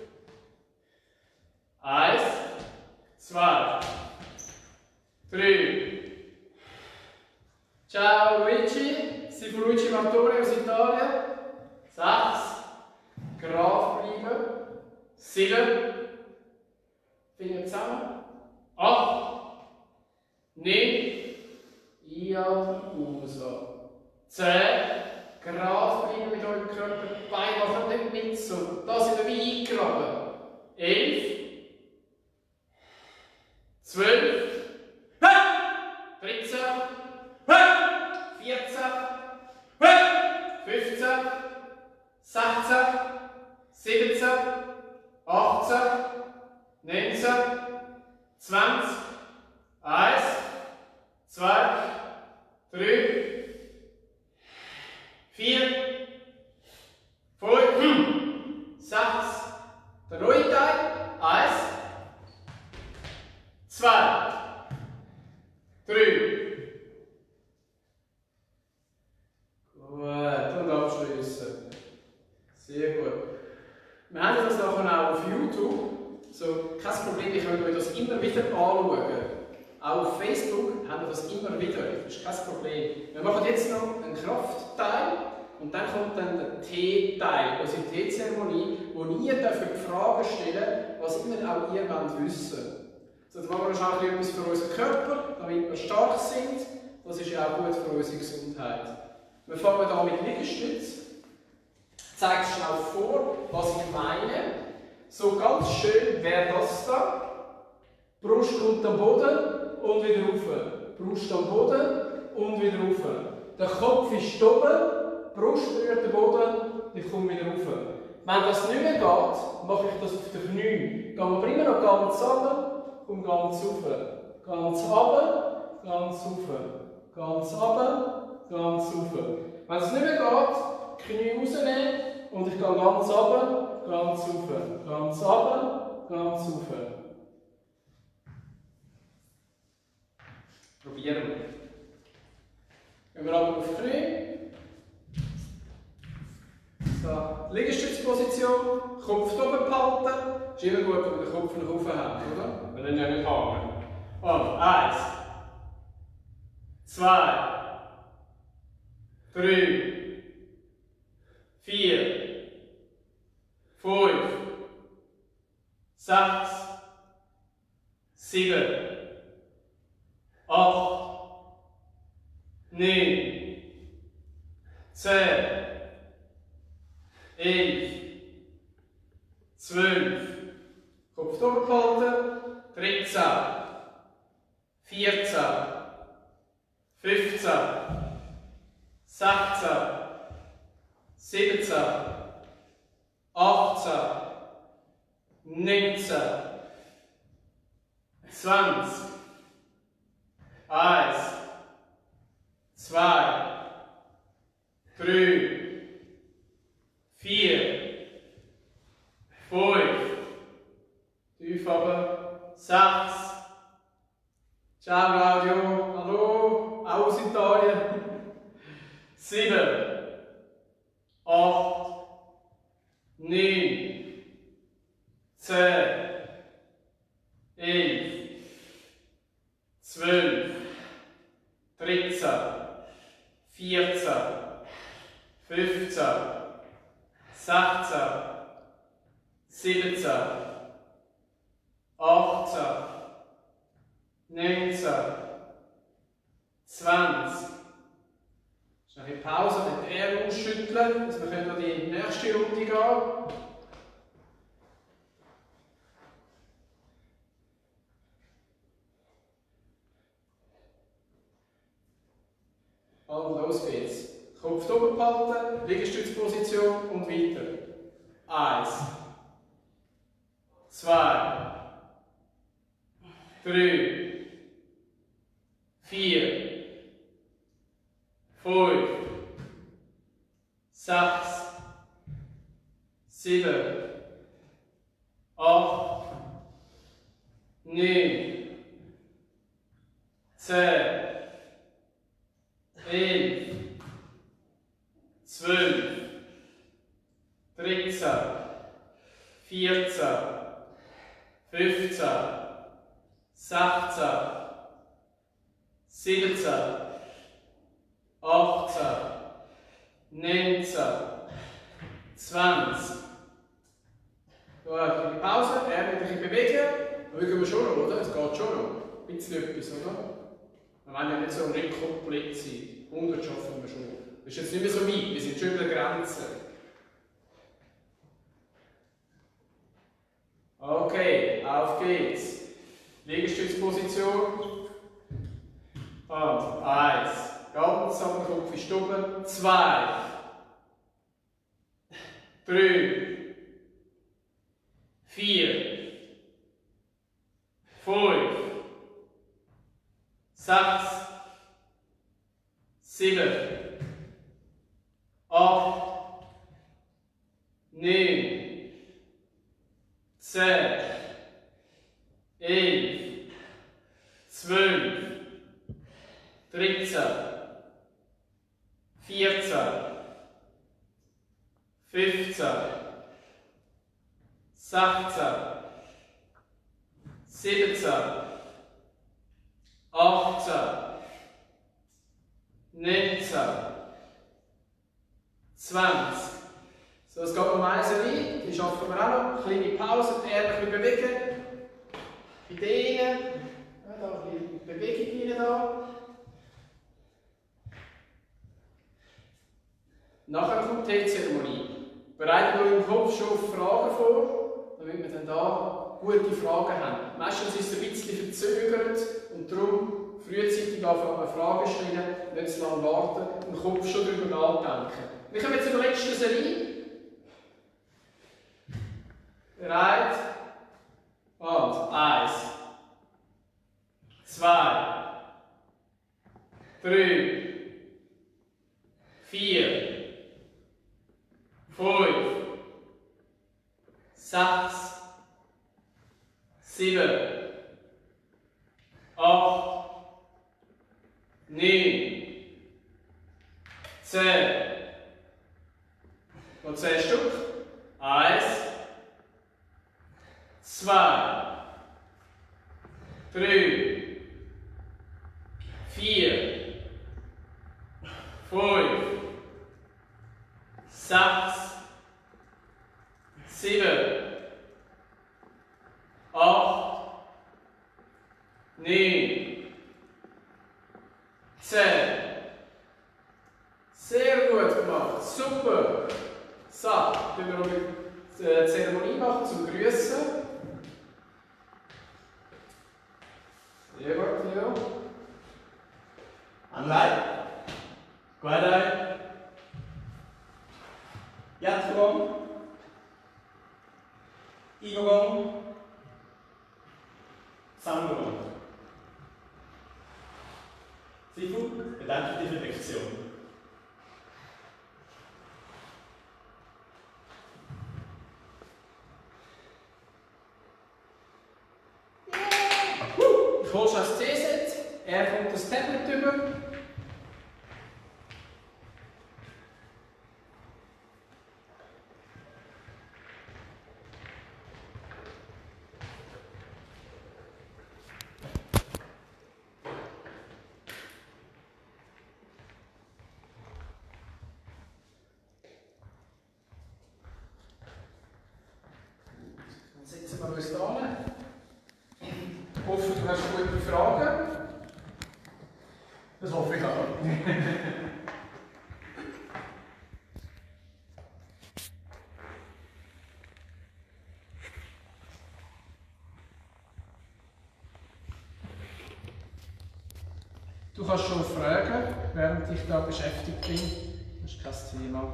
eins. zwei. drei. Ciao Luigi, sei von Luigi Martoni aus Italien. sechs. Gerade bleiben. sieben. Finger zusammen. acht. neun. Einatmen, ausatmen. zehn. Gerade bleiben mit eurem Körper. Beine machen nicht mit so. Da sind wir wie eingraben. elf. zwölf. dreizehn. vierzehn. fünfzehn. sechzehn. siebzehn. achtzehn. neunzehn. zwanzig. eins. zwei. drei. vier. fünf. sechs. Der neue Teil. eins. zwei. drei. Gut, und abschließen. Sehr gut. Wir haben das nachher auch auf YouTube. So, kein Problem, ich könnt euch das immer wieder anschauen. Auch auf Facebook dann haben wir das immer wieder. Das ist kein Problem. Wir machen jetzt noch einen Kraftteil und dann kommt dann der T-Teil, also die T-Zeremonie, wo ihr dafür die Fragen stellen, was immer auch ihr wollt wissen. So, jetzt machen wir noch etwas für unseren Körper, damit wir stark sind. Das ist ja auch gut für unsere Gesundheit. Wir fangen hier mit Liegestütz. Ich zeige es schnell vor, was ich meine. So ganz schön wäre das da. Die Brust kommt am Boden und wieder rauf. Brust am Boden und wieder rauf. Der Kopf ist oben, die Brust berührt den Boden, ich komme wieder rauf. Wenn das nicht mehr geht, mache ich das auf den Knien. Gehen wir aber immer noch ganz runter und ganz rauf. Ganz runter, ganz rauf. Ganz runter, ganz rauf. Wenn es nicht mehr geht, Knie rausnehmen und ich gehe ganz runter, ganz rauf. Ganz runter, ganz rauf. Probieren wir. Gehen wir aber auf die Knie. So, Liegestützposition, Kopf oben behalten. Ist immer gut, wenn wir den Kopf nach oben haben, oder? Wir können ja nicht hängen. Und eins, zwei, drei, vier, fünf, sechs, sieben, acht, neun, zehn, elf, zwölf, Kopf durchhalten, dreizehn, vierzehn, fünfzehn, sechzehn, siebzehn, achtzehn, neunzehn, zwanzig, eins, zwei, drei, vier, fünf, tief runter, sechs. Ciao Claudio, hallo, auch aus Italien. sieben, acht, neun, zehn, elf, zwölf, dreizehn, vierzehn, fünfzehn, sechzehn, siebzehn, achtzehn, neunzehn, zwanzig. Schnell eine Pause, den Arm ausschütteln, dass wir in die nächste Runde gehen. Und los geht's. Kopf oben behalten, Liegestützposition und weiter. Eins, zwei, drei, vier, fünf, sechs, sieben, acht, neun, zehn, elf, zwölf, dreizehn, vierzehn, fünfzehn, sechzehn, siebzehn, achtzehn, neunzehn, zwanzig. Gut, eine Pause, er wird sich bewegen. Schauen wir schon noch, oder? Es geht schon noch. Ein bisschen etwas, oder? Wir wollen ja nicht so nicht komplett sein. hundert schaffen wir schon. Das ist jetzt nicht mehr so weit, wir sind schon über der Grenze. Okay, auf geht's. Liegestützposition. Und eins. Ganz am Kopf ist oben. Zwei. Drei. Vier. Fünf. Sechs. Sieben. Acht. Neun. Zehn. Elf. Zwölf. Dreizehn. Vierzehn. Fünfzehn. Sechzehn. Siebzehn. Achtzehn. neunzehn, zwanzig. So, es geht noch eine Serie, die schaffen wir auch noch. Kleine Pause, die Erde ein bisschen bewegen. Bei denen, ja, da ein bisschen Bewegung rein. Da. Nachher kommt die Teezeremonie. Bereiten wir im Kopf schon auf Fragen vor, damit wir dann da gute Fragen haben. Meistens ist es ein bisschen verzögert und darum frühzeitig anfangen Fragen stellen, nicht zu lange warten, im Kopf schon darüber nachdenken. Wir kommen jetzt zur letzten Serie. Bereit? Und eins, zwei, drei, vier, fünf, sechs, sieben, acht, neun, zehn. Noch zehn Stück. Eins, zwei, drei, vier, fünf, sechs, sieben, acht, neun, zehn. Sehr gut gemacht, super. So, dann wir noch die Zeremonie machen zum Grüßen. Sehr gut, Leo. Anlei. Guardai. Hjärtgång. Igång. Samgång. Sifu, bedanke dich für die Lektion. Ich hole das C-Set, er kommt das Tablet über. Dann setzen wir uns da hin. Ich hoffe, du hast gute Fragen. Das hoffe ich auch. Du kannst schon fragen, während ich da beschäftigt bin. Das ist kein Thema.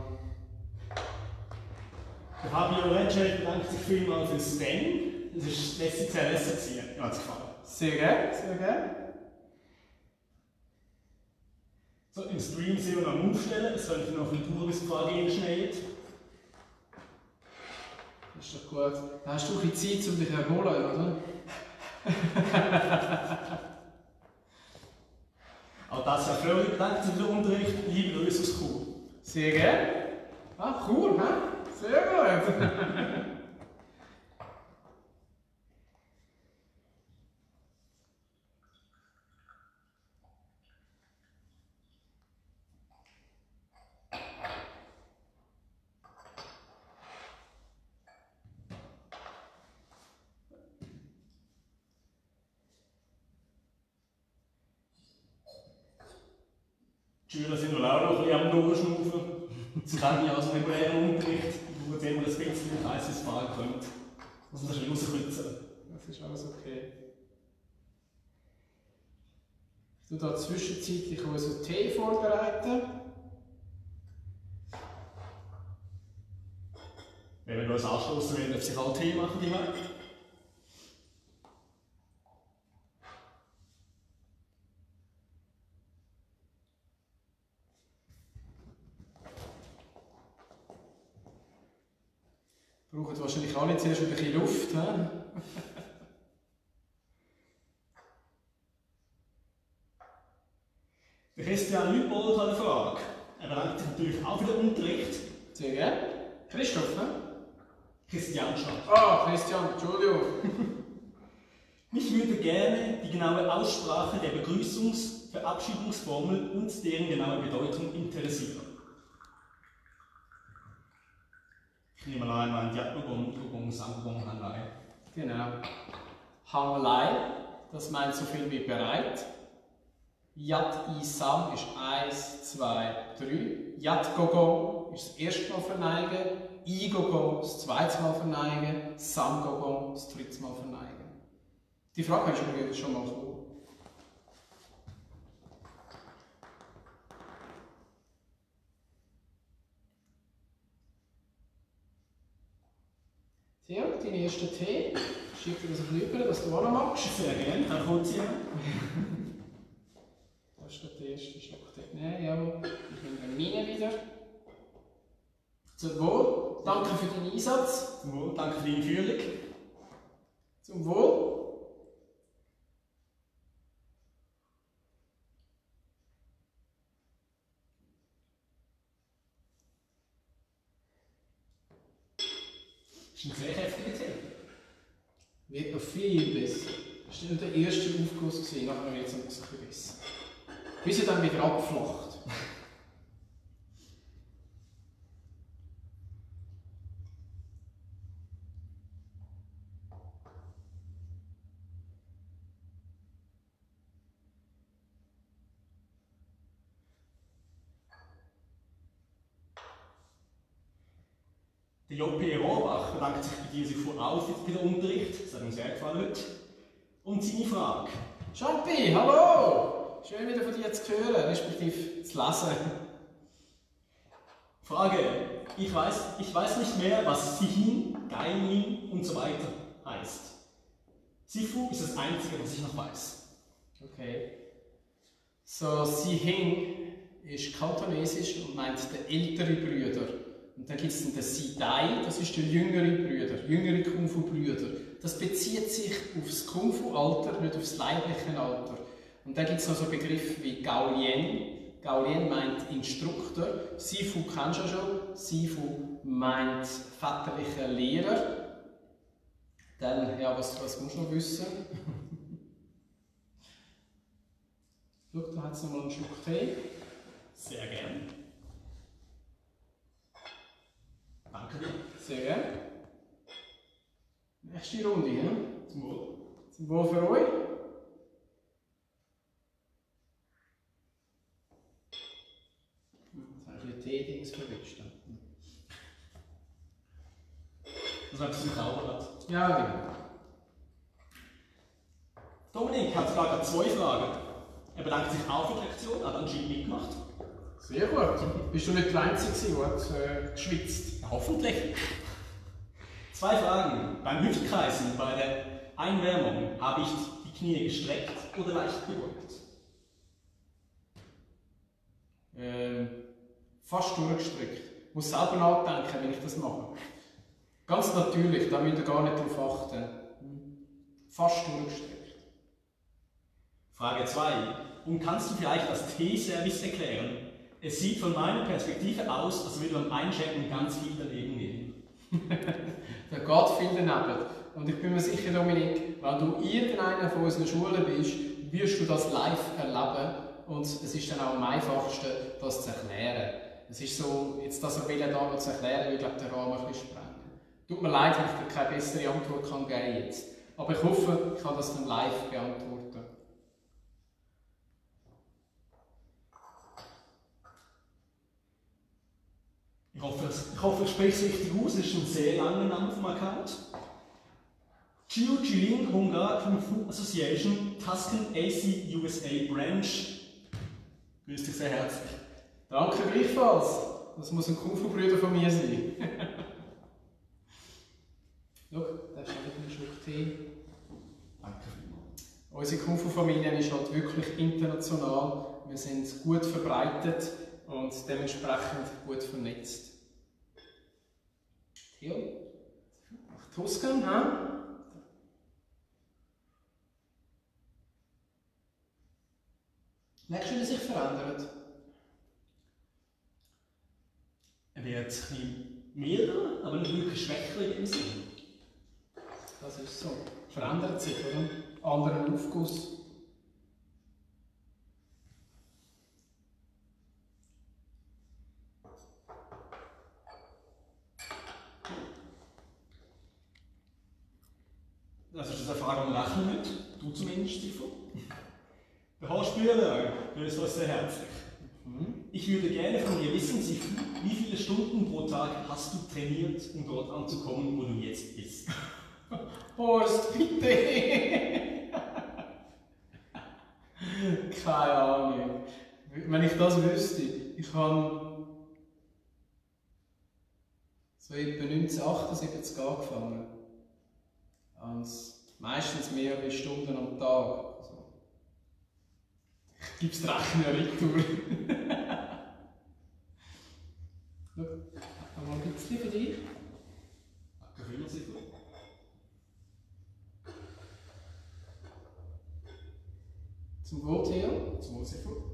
Der Fabio Recce bedankt sich vielmals fürs Rennen. Das ist lässig sehr lässig. Mir hat es gefallen. Sehr gerne, sehr gerne. So, im Stream sind wir noch am Aufstellen. Es sollte noch eine Tour bis die Frage schneit. Das ist doch gut. Da hast du ein bisschen Zeit, um dich zu erholen, oder? Auch das Jahr Flori bedankt sich für den Unterricht. Liebe Grüße aus Chur. Sehr gerne. Ah, cool, hä? Sehr gut. Die Schüler sind wohl auch noch ein bisschen am Durchschnaufen. Das kann ich aus dem regulären Unterricht, wo jetzt immer ein bisschen in heißes Fahren kommt. Muss man das schon rauskürzen. Das ist alles okay. Ich tue da zwischenzeitlich auch so Tee vorbereiten. Wenn wir uns anstoßen wollen, darf sich auch Tee machen, die Mike. Brauchen wahrscheinlich alle zuerst ein bisschen Luft. He? Der Christian Lübold hat eine Frage. Er bedankt sich natürlich auch für den Unterricht. Sehr gerne. Christoph, ne? Christian Schaff. Ah, Christian, Entschuldigung. Ich würde gerne die genaue Aussprache der Begrüßungs-, Verabschiedungsformel und deren genaue Bedeutung interessieren. Ich nehme mal an, man Jatnogong, Igogong, Sangogong, Hanlei. Genau. Hanlei, das meint so viel wie bereit. Yat I Sam ist eins, zwei, drei. Yat Gogong ist das erste Mal verneigen. I Gogong das zweite Mal verneigen. Sam Gogong das dritte Mal verneigen. Die Frage hast du schon mal gekommen. Theo, deinen ersten Tee. Schieb dir das ein bisschen über, dass du auch noch magst. Sehr gerne, dann kommt sie. Das ist der erste Schluck Tee. Nein, jawohl. Ich nehme meine wieder. Zum Wohl. Danke für deinen Einsatz. Zum Wohl. Danke für deine Führung. Zum Wohl. Das ist ein sehr heftiger Tee. Wird noch viel besser. Das war nur der erste Aufguss, nachher wird es noch ein bisschen besser. Bis er dann wieder abflacht. Der J P Rohrbach bedankt sich bei dir voraus für den Unterricht, das hat ihm sehr gefallen heute. Und seine Frage. Champi, hallo! Schön wieder von dir zu hören, respektive zu lesen. Frage. Ich weiß, ich weiß nicht mehr, was Sihin, Gainin und so weiter heißt. Sifu ist das Einzige, was ich noch weiß. Okay. So, Sihin ist kantonesisch und meint der ältere Brüder. Und dann gibt es den Sidai, das ist der jüngere Brüder, jüngere Kung-Fu-Brüder. Das bezieht sich auf das Kung-Fu-Alter, nicht auf das leibliche Alter. Und dann gibt es noch so Begriffe wie Gaolien. Gaolien meint Instruktor. Sifu kennst du ja schon. Sifu meint väterlicher Lehrer. Dann, ja, was, was musst du noch wissen? Schau, da hat es noch mal einen Schluck Tee. Sehr gerne. Danke dir. Sehr gerne. Nächste Runde, ja? Zum Wohl. Zum Wohl für euch. Jetzt habe ich ein bisschen Tee-Dings verwischt. Das war ein bisschen Kauberrad. Ja, genau. Dominik hat sogar zwei Fragen. Er bedankt sich auch für die Lektion, hat anscheinend mitgemacht. Sehr gut. Bist du nicht der Einzige, der hat äh, geschwitzt? Ja, hoffentlich. Zwei Fragen. Beim Hüftkreisen, bei der Einwärmung, habe ich die Knie gestreckt oder leicht gebeugt? Ähm, fast durchgestreckt. Ich muss selber nachdenken, wenn ich das mache. Ganz natürlich, da müsst ihr gar nicht darauf achten. Fast durchgestreckt. Frage zwei. Und kannst du vielleicht das T-Service erklären? Es sieht von meiner Perspektive aus, als würde beim Einchecken ganz viel daneben gehen. Da geht viel daneben. Und ich bin mir sicher, Dominik, wenn du irgendeiner von unseren Schulen bist, wirst du das live erleben. Und es ist dann auch am einfachsten, das zu erklären. Es ist so, jetzt das da zu erklären, will, glaube ich, den Rahmen ein bisschen sprengen. Tut mir leid, wenn ich dir keine bessere Antwort kann geben jetzt. Aber ich hoffe, ich kann das dann live beantworten. Ich hoffe, ich hoffe, ich spreche es richtig aus. Es ist ein sehr langer Name vom Account. Jiu Jilin Honga Kung Fu Association, Tuscan A C U S A Branch. Grüß dich sehr herzlich. Danke gleichfalls. Das muss ein Kung Fu Brüder von mir sein. Schau, da ist ein Schluck Tee. Danke. Unsere Kung Fu Familie ist halt wirklich international. Wir sind gut verbreitet und dementsprechend gut vernetzt. Theo, nach Tuscan, hä? Merkst du, wie er sich verändert? Er wird ein bisschen milder, aber nicht wirklich schwächer im Sinn. Das ist so. Verändert sich, oder? Anderen Aufguss. Das ist eine Frage, die man rechnen nicht. Du zumindest, Stifo. Der Herr Spüler, grüßt euch sehr herzlich. Mhm. Ich würde gerne von dir wissen, Sifo, wie viele Stunden pro Tag hast du trainiert, um dort anzukommen, wo du jetzt bist? Horst, bitte! Keine Ahnung. Wenn ich das wüsste, ich habe so etwa neunzehnhundertachtundsiebzig angefangen. Als meistens mehrere Stunden am Tag. Also, ich gebe es die Rechnerretour. Schau, noch mal ein bisschen für dich. Danke vielmals, Sifo. Zum Wohl, Theo. Zum Wohl, Sifo.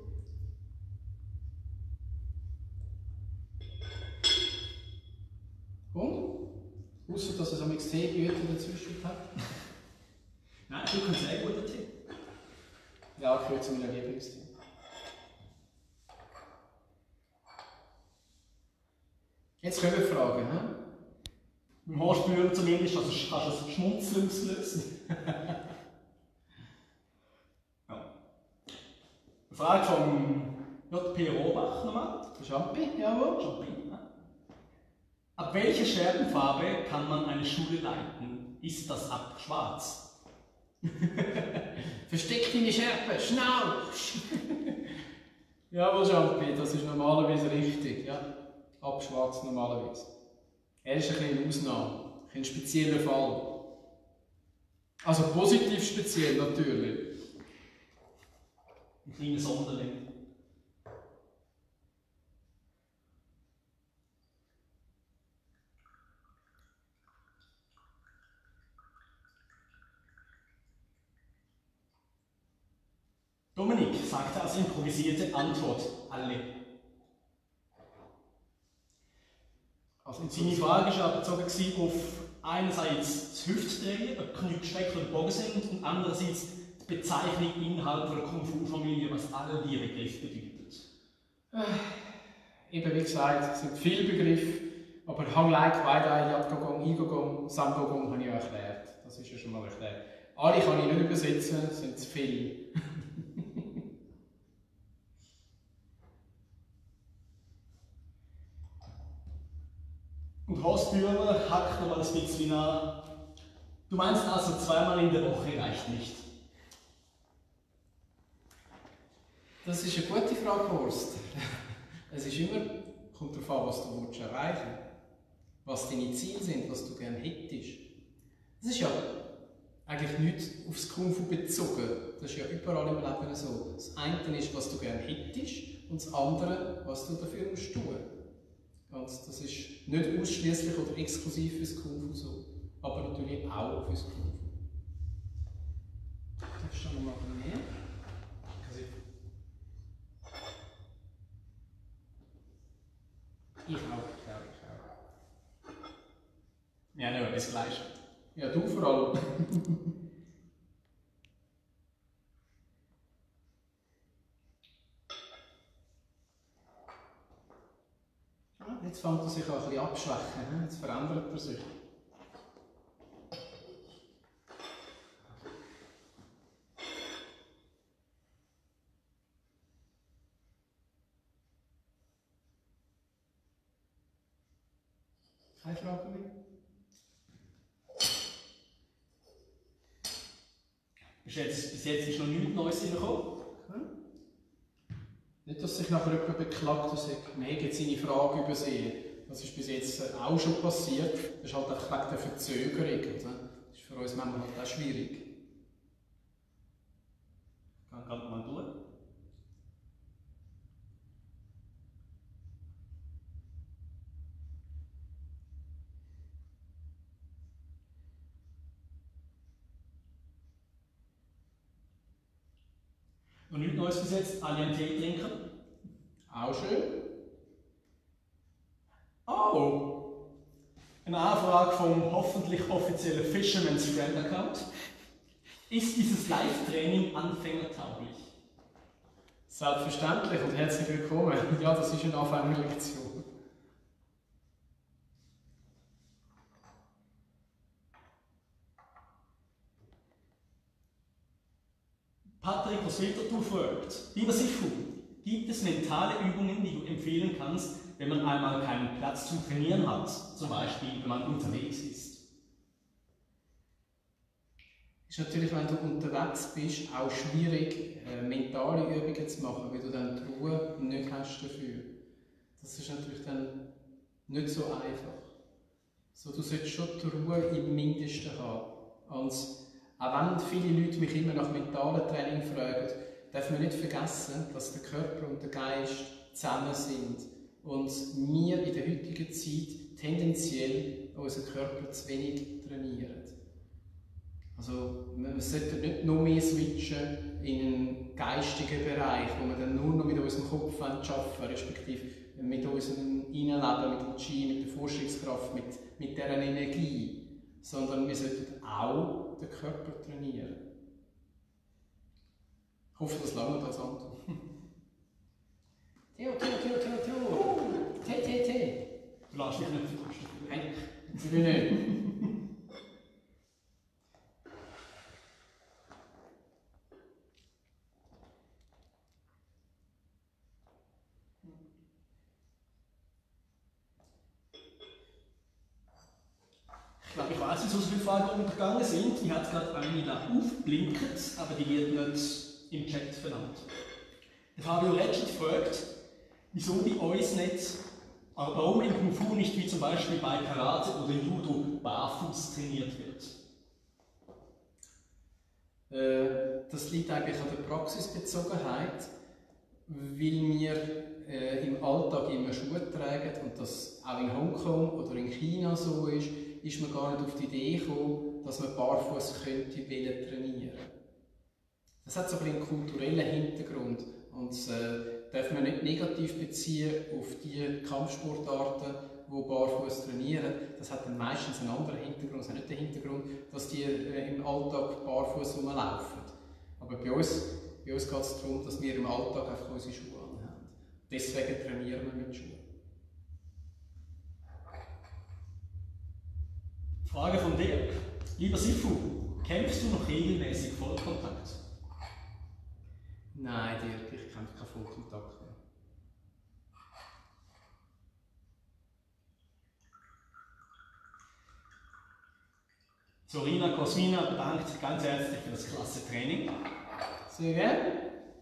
Und? Außer dass es am Tee-Güter dazwischen hat. Nein, du kannst sehr guter Tee. Ja, gehört zu meiner Lieblingstee. Jetzt kommen wir Fragen, ne? Im Haarspüler zumindest hast du ein Schmunzeln ausgelöst. Ja. Eine Frage von J P Rohbach nochmal. Champi, jawohl. Champi, ja. Ab welcher Scherbenfarbe kann man eine Schule leiten? Ist das ab schwarz? Versteck deine Scherbe, schnell! Jawohl, Champi, das ist normalerweise richtig. Ja. Ab schwarz normalerweise. Er ist ein eine Ausnahme, ein spezieller Fall. Also positiv speziell natürlich. Ein kleiner Sonderling. Dominik sagte als improvisierte Antwort alle. Also seine Frage war bezogen auf einerseits das Hüftdrehen, ob Knicksteck oder Bogen sind, und andererseits die Bezeichnung innerhalb der Kung-Fu-Familie, was all die Begriffe bedeutet. Äh, eben wie gesagt, es sind viele Begriffe, aber Hang Like, Wide-Eye, Yat-Gogong, I-Gogong, Sam-Gogong habe ich ja erklärt. Das ist ja schon mal erklärt. Alle kann ich nicht übersetzen, es sind zu viele. Und Hausbühler hackt noch mal ein bisschen nach. Du meinst also, zweimal in der Woche reicht nicht? Das ist eine gute Frage, Horst. Es ist immer, kommt darauf an, was du willst erreichen willst, was deine Ziele sind, was du gerne hättest. Das ist ja eigentlich nicht aufs Kung-Fu bezogen. Das ist ja überall im Leben so. Das eine ist, was du gerne hättest, und das andere, was du dafür musst tun. Und das ist nicht ausschließlich oder exklusiv fürs Kung-Fu so, aber natürlich auch fürs Kung-Fu. Darfst du noch mal mehr? Ich auch, ich auch, ich auch. Ja, ne, das Gleiche. Ja, du vor allem. Jetzt fängt er sich auch ein bisschen abschwächen, jetzt verändert er sich. Keine Frage mehr? Bis jetzt, bis jetzt ist noch nichts Neues reingekommen. Nicht, dass sich nachher jemand beklagt und sagt, man hätte jetzt seine Frage übersehen. Das ist bis jetzt auch schon passiert. Das ist halt einfach wegen der Verzögerung. Das ist für uns manchmal halt auch schwierig. Ich kann gerade mal durch. Noch nichts Neues bis jetzt, alle einen Tee trinken. Auch schön. Oh! Eine Anfrage vom hoffentlich offiziellen Fisherman's Friend Account. Ist dieses Live-Training anfängertauglich? Selbstverständlich und herzlich willkommen. Ja, das ist eine Anfängerlektion. Patrick aus Winterthur fragt, lieber Sifu, gibt es mentale Übungen, die du empfehlen kannst, wenn man einmal keinen Platz zum Trainieren hat, zum Beispiel wenn man unterwegs ist? Es ist natürlich, wenn du unterwegs bist, auch schwierig, äh, mentale Übungen zu machen, weil du dann die Ruhe nicht hast dafür. Das ist natürlich dann nicht so einfach. So, du solltest schon die Ruhe im Mindesten haben. Und auch wenn viele Leute mich immer nach mentalem Training fragen, darf man nicht vergessen, dass der Körper und der Geist zusammen sind und wir in der heutigen Zeit tendenziell unseren Körper zu wenig trainieren. Also wir sollten nicht noch mehr switchen in einen geistigen Bereich, wo wir dann nur noch mit unserem Kopf arbeiten, respektive mit unserem Innenleben, mit dem Qi, mit der Vorstellungskraft, mit, mit dieser Energie, sondern wir sollten auch den Körper trainieren. Ich hoffe, das langt als Antwort. Theo, Theo, Theo, Theo, Theo! Tee, Tee, Tee! Du lässt dich nicht verkosten. Nein, das will ich nicht. Ich glaube, ich weiß nicht, so viele Fragen untergegangen sind. Ich habe gerade eine da aufblinkt, aber die wird nicht im Chat verlangt. Der Fabio Retschit fragt, wieso bei uns nicht, warum im Kung Fu nicht wie zum Beispiel bei Karate oder Judo barfuß trainiert wird. Äh, das liegt eigentlich an der Praxisbezogenheit, weil wir äh, im Alltag immer Schuhe tragen und das auch in Hongkong oder in China so ist, ist man gar nicht auf die Idee gekommen, dass man barfuß könnte trainieren. Das hat so ein einen kulturellen Hintergrund und äh, darf man nicht negativ beziehen auf die Kampfsportarten, die barfuß trainieren. Das hat dann meistens einen anderen Hintergrund. Es hat nicht den Hintergrund, dass die äh, im Alltag barfuß rumlaufen. Aber bei uns, bei uns geht es darum, dass wir im Alltag einfach unsere Schuhe anhaben. Deswegen trainieren wir mit Schuhen. Frage von Dirk. Lieber Sifu, kämpfst du noch regelmäßig Vollkontakt? Nein, Dirk, ich kämpfe keinen Vollkontakt mehr. Sorina Cosmina bedankt sich ganz herzlich für das klasse Training. Sehr gerne.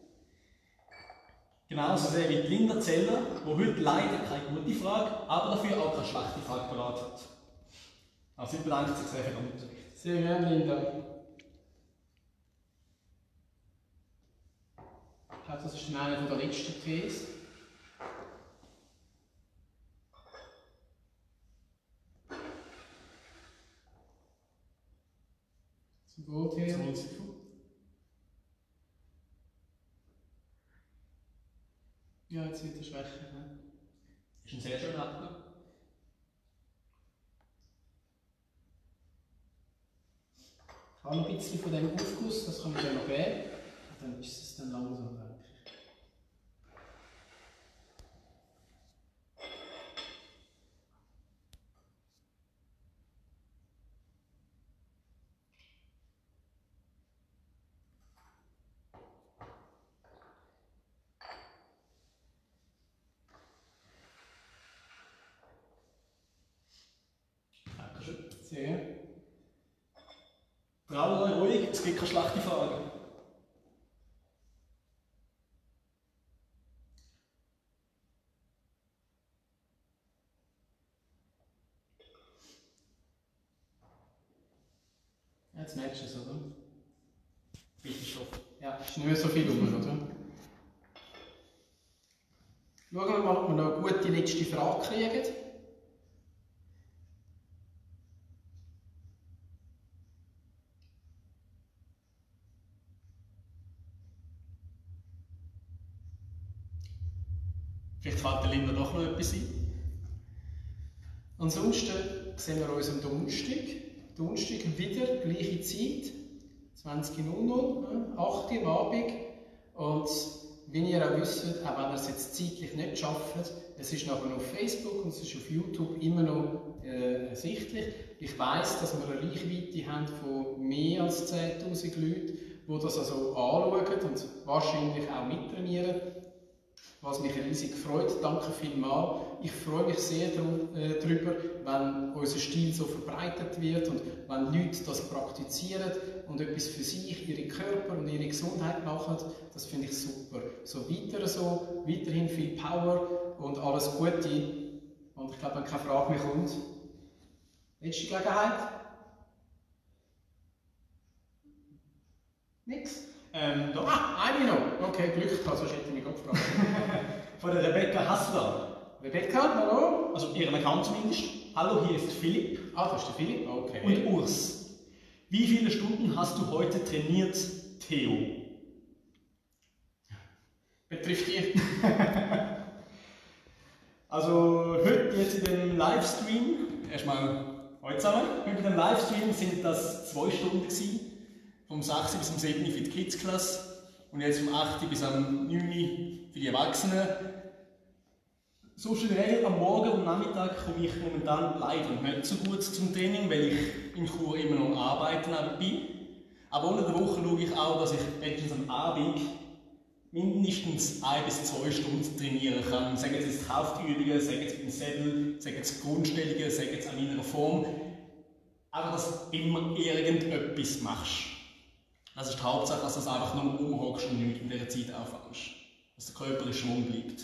Genauso sehr wie Linda Zeller, die heute leider keine gute Frage, aber dafür auch keine schlechte Frage parat hat. Also sie bedankt sich sehr für den Unterricht. Sehr gerne, Linda. Ich glaube, das ist einer der letzten Thesen. Zum Wohl, Theo. Zum Wohl, Sifu. Ja, jetzt wird er schwächer. Ne? Ist ein sehr schöner Abgang. Ich habe noch ein bisschen von dem Aufguss, das kann ich ja noch geben. Dann ist es dann langsam weg. Dankeschön. Sehr gerne. Traut euch ruhig, es gibt keine schlechte Frage. Jetzt merkst du es, oder? Bitte schon. Ja, ist nicht mehr so viel rum, oder? Schauen wir mal, ob wir noch eine gute letzte Frage kriegen. Vielleicht fällt der Linda doch noch etwas ein. Ansonsten sehen wir uns am Donnerstag. Donnerstag wieder, gleiche Zeit, zwanzig Uhr null null, acht Uhr am Abend. Und wie ihr auch wisst, auch wenn ihr es jetzt zeitlich nicht schafft, es ist nachher auf Facebook und es ist auf YouTube immer noch äh, ersichtlich. Ich weiss, dass wir eine Reichweite haben von mehr als zehntausend Leuten, die das also anschauen und wahrscheinlich auch mittrainieren. Was mich riesig freut. Danke vielmals. Ich freue mich sehr darüber, wenn unser Stil so verbreitet wird und wenn Leute das praktizieren und etwas für sich, ihre Körper und ihre Gesundheit machen. Das finde ich super. So weiter so, weiterhin viel Power und alles Gute. Und ich glaube, wenn keine Frage mehr kommt, letzte Gelegenheit? Nix? Ähm, doch. Ah, eine noch. Okay, Glück gehabt, sonst hätte ich mich auch gefragt. Von der Rebecca Hassler. Rebecca, hallo? Also ihren Account zumindest. Hallo, hier ist Philipp. Ah, das ist der Philipp, okay. Und Urs. Wie viele Stunden hast du heute trainiert, Theo? Betrifft dich? Also heute jetzt in dem Livestream, erstmal heute zusammen, heute in dem Livestream sind das zwei Stunden gewesen. Vom sechs bis zum sieben für die Kids-Klasse und jetzt vom acht bis am neun für die Erwachsenen. So schnell am Morgen und am Nachmittag komme ich momentan leider nicht so gut zum Training, weil ich in Chur immer noch arbeite nebenbei. Aber unter der Woche schaue ich auch, dass ich wenigstens am Abend mindestens ein bis zwei Stunden trainieren kann. Sagen Sie jetzt Kraftübungen, sagen Sie mit dem Säbel, sagen Sie Grundstellungen, sagen Sie an meiner Form. Aber dass du immer irgendetwas machst. Das ist die Hauptsache, dass du das einfach nur umhockst und nicht in dieser Zeit auffängst. Dass der Körper in Schwung bleibt.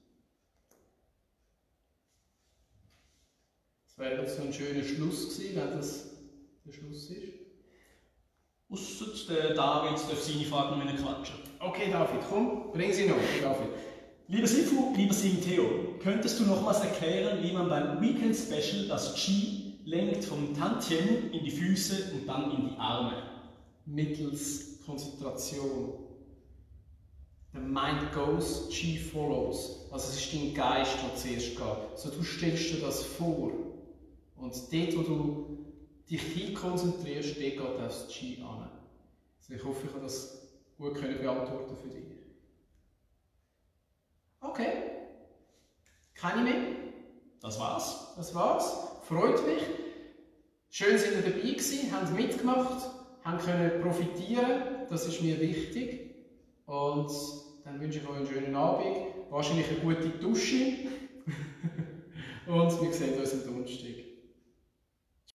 Das wäre jetzt so ein schöner Schluss gewesen, wenn das der Schluss ist. Ausser der David darf seine Frage noch nicht quatschen. Okay, David, komm, bring sie noch, David. Lieber Sifu, lieber Sim Theo, könntest du nochmals erklären, wie man beim Weekend Special das Qi lenkt vom Tantien in die Füße und dann in die Arme? Mittels Konzentration. The mind goes, Qi follows. Also es ist dein Geist, der zuerst geht. So, du stellst dir das vor. Und dort, wo du dich hinkonzentrierst, dort geht auch das Qi an. Also ich hoffe, ich kann das gut können beantworten für dich. Okay. Keine mehr? Das war's. Das war's. Freut mich. Schön, dass ihr dabei gewesen, habt mitgemacht, haben können profitieren. Das ist mir wichtig. Und dann wünsche ich euch einen schönen Abend. Wahrscheinlich eine gute Dusche. Und wir sehen uns am Donnerstag.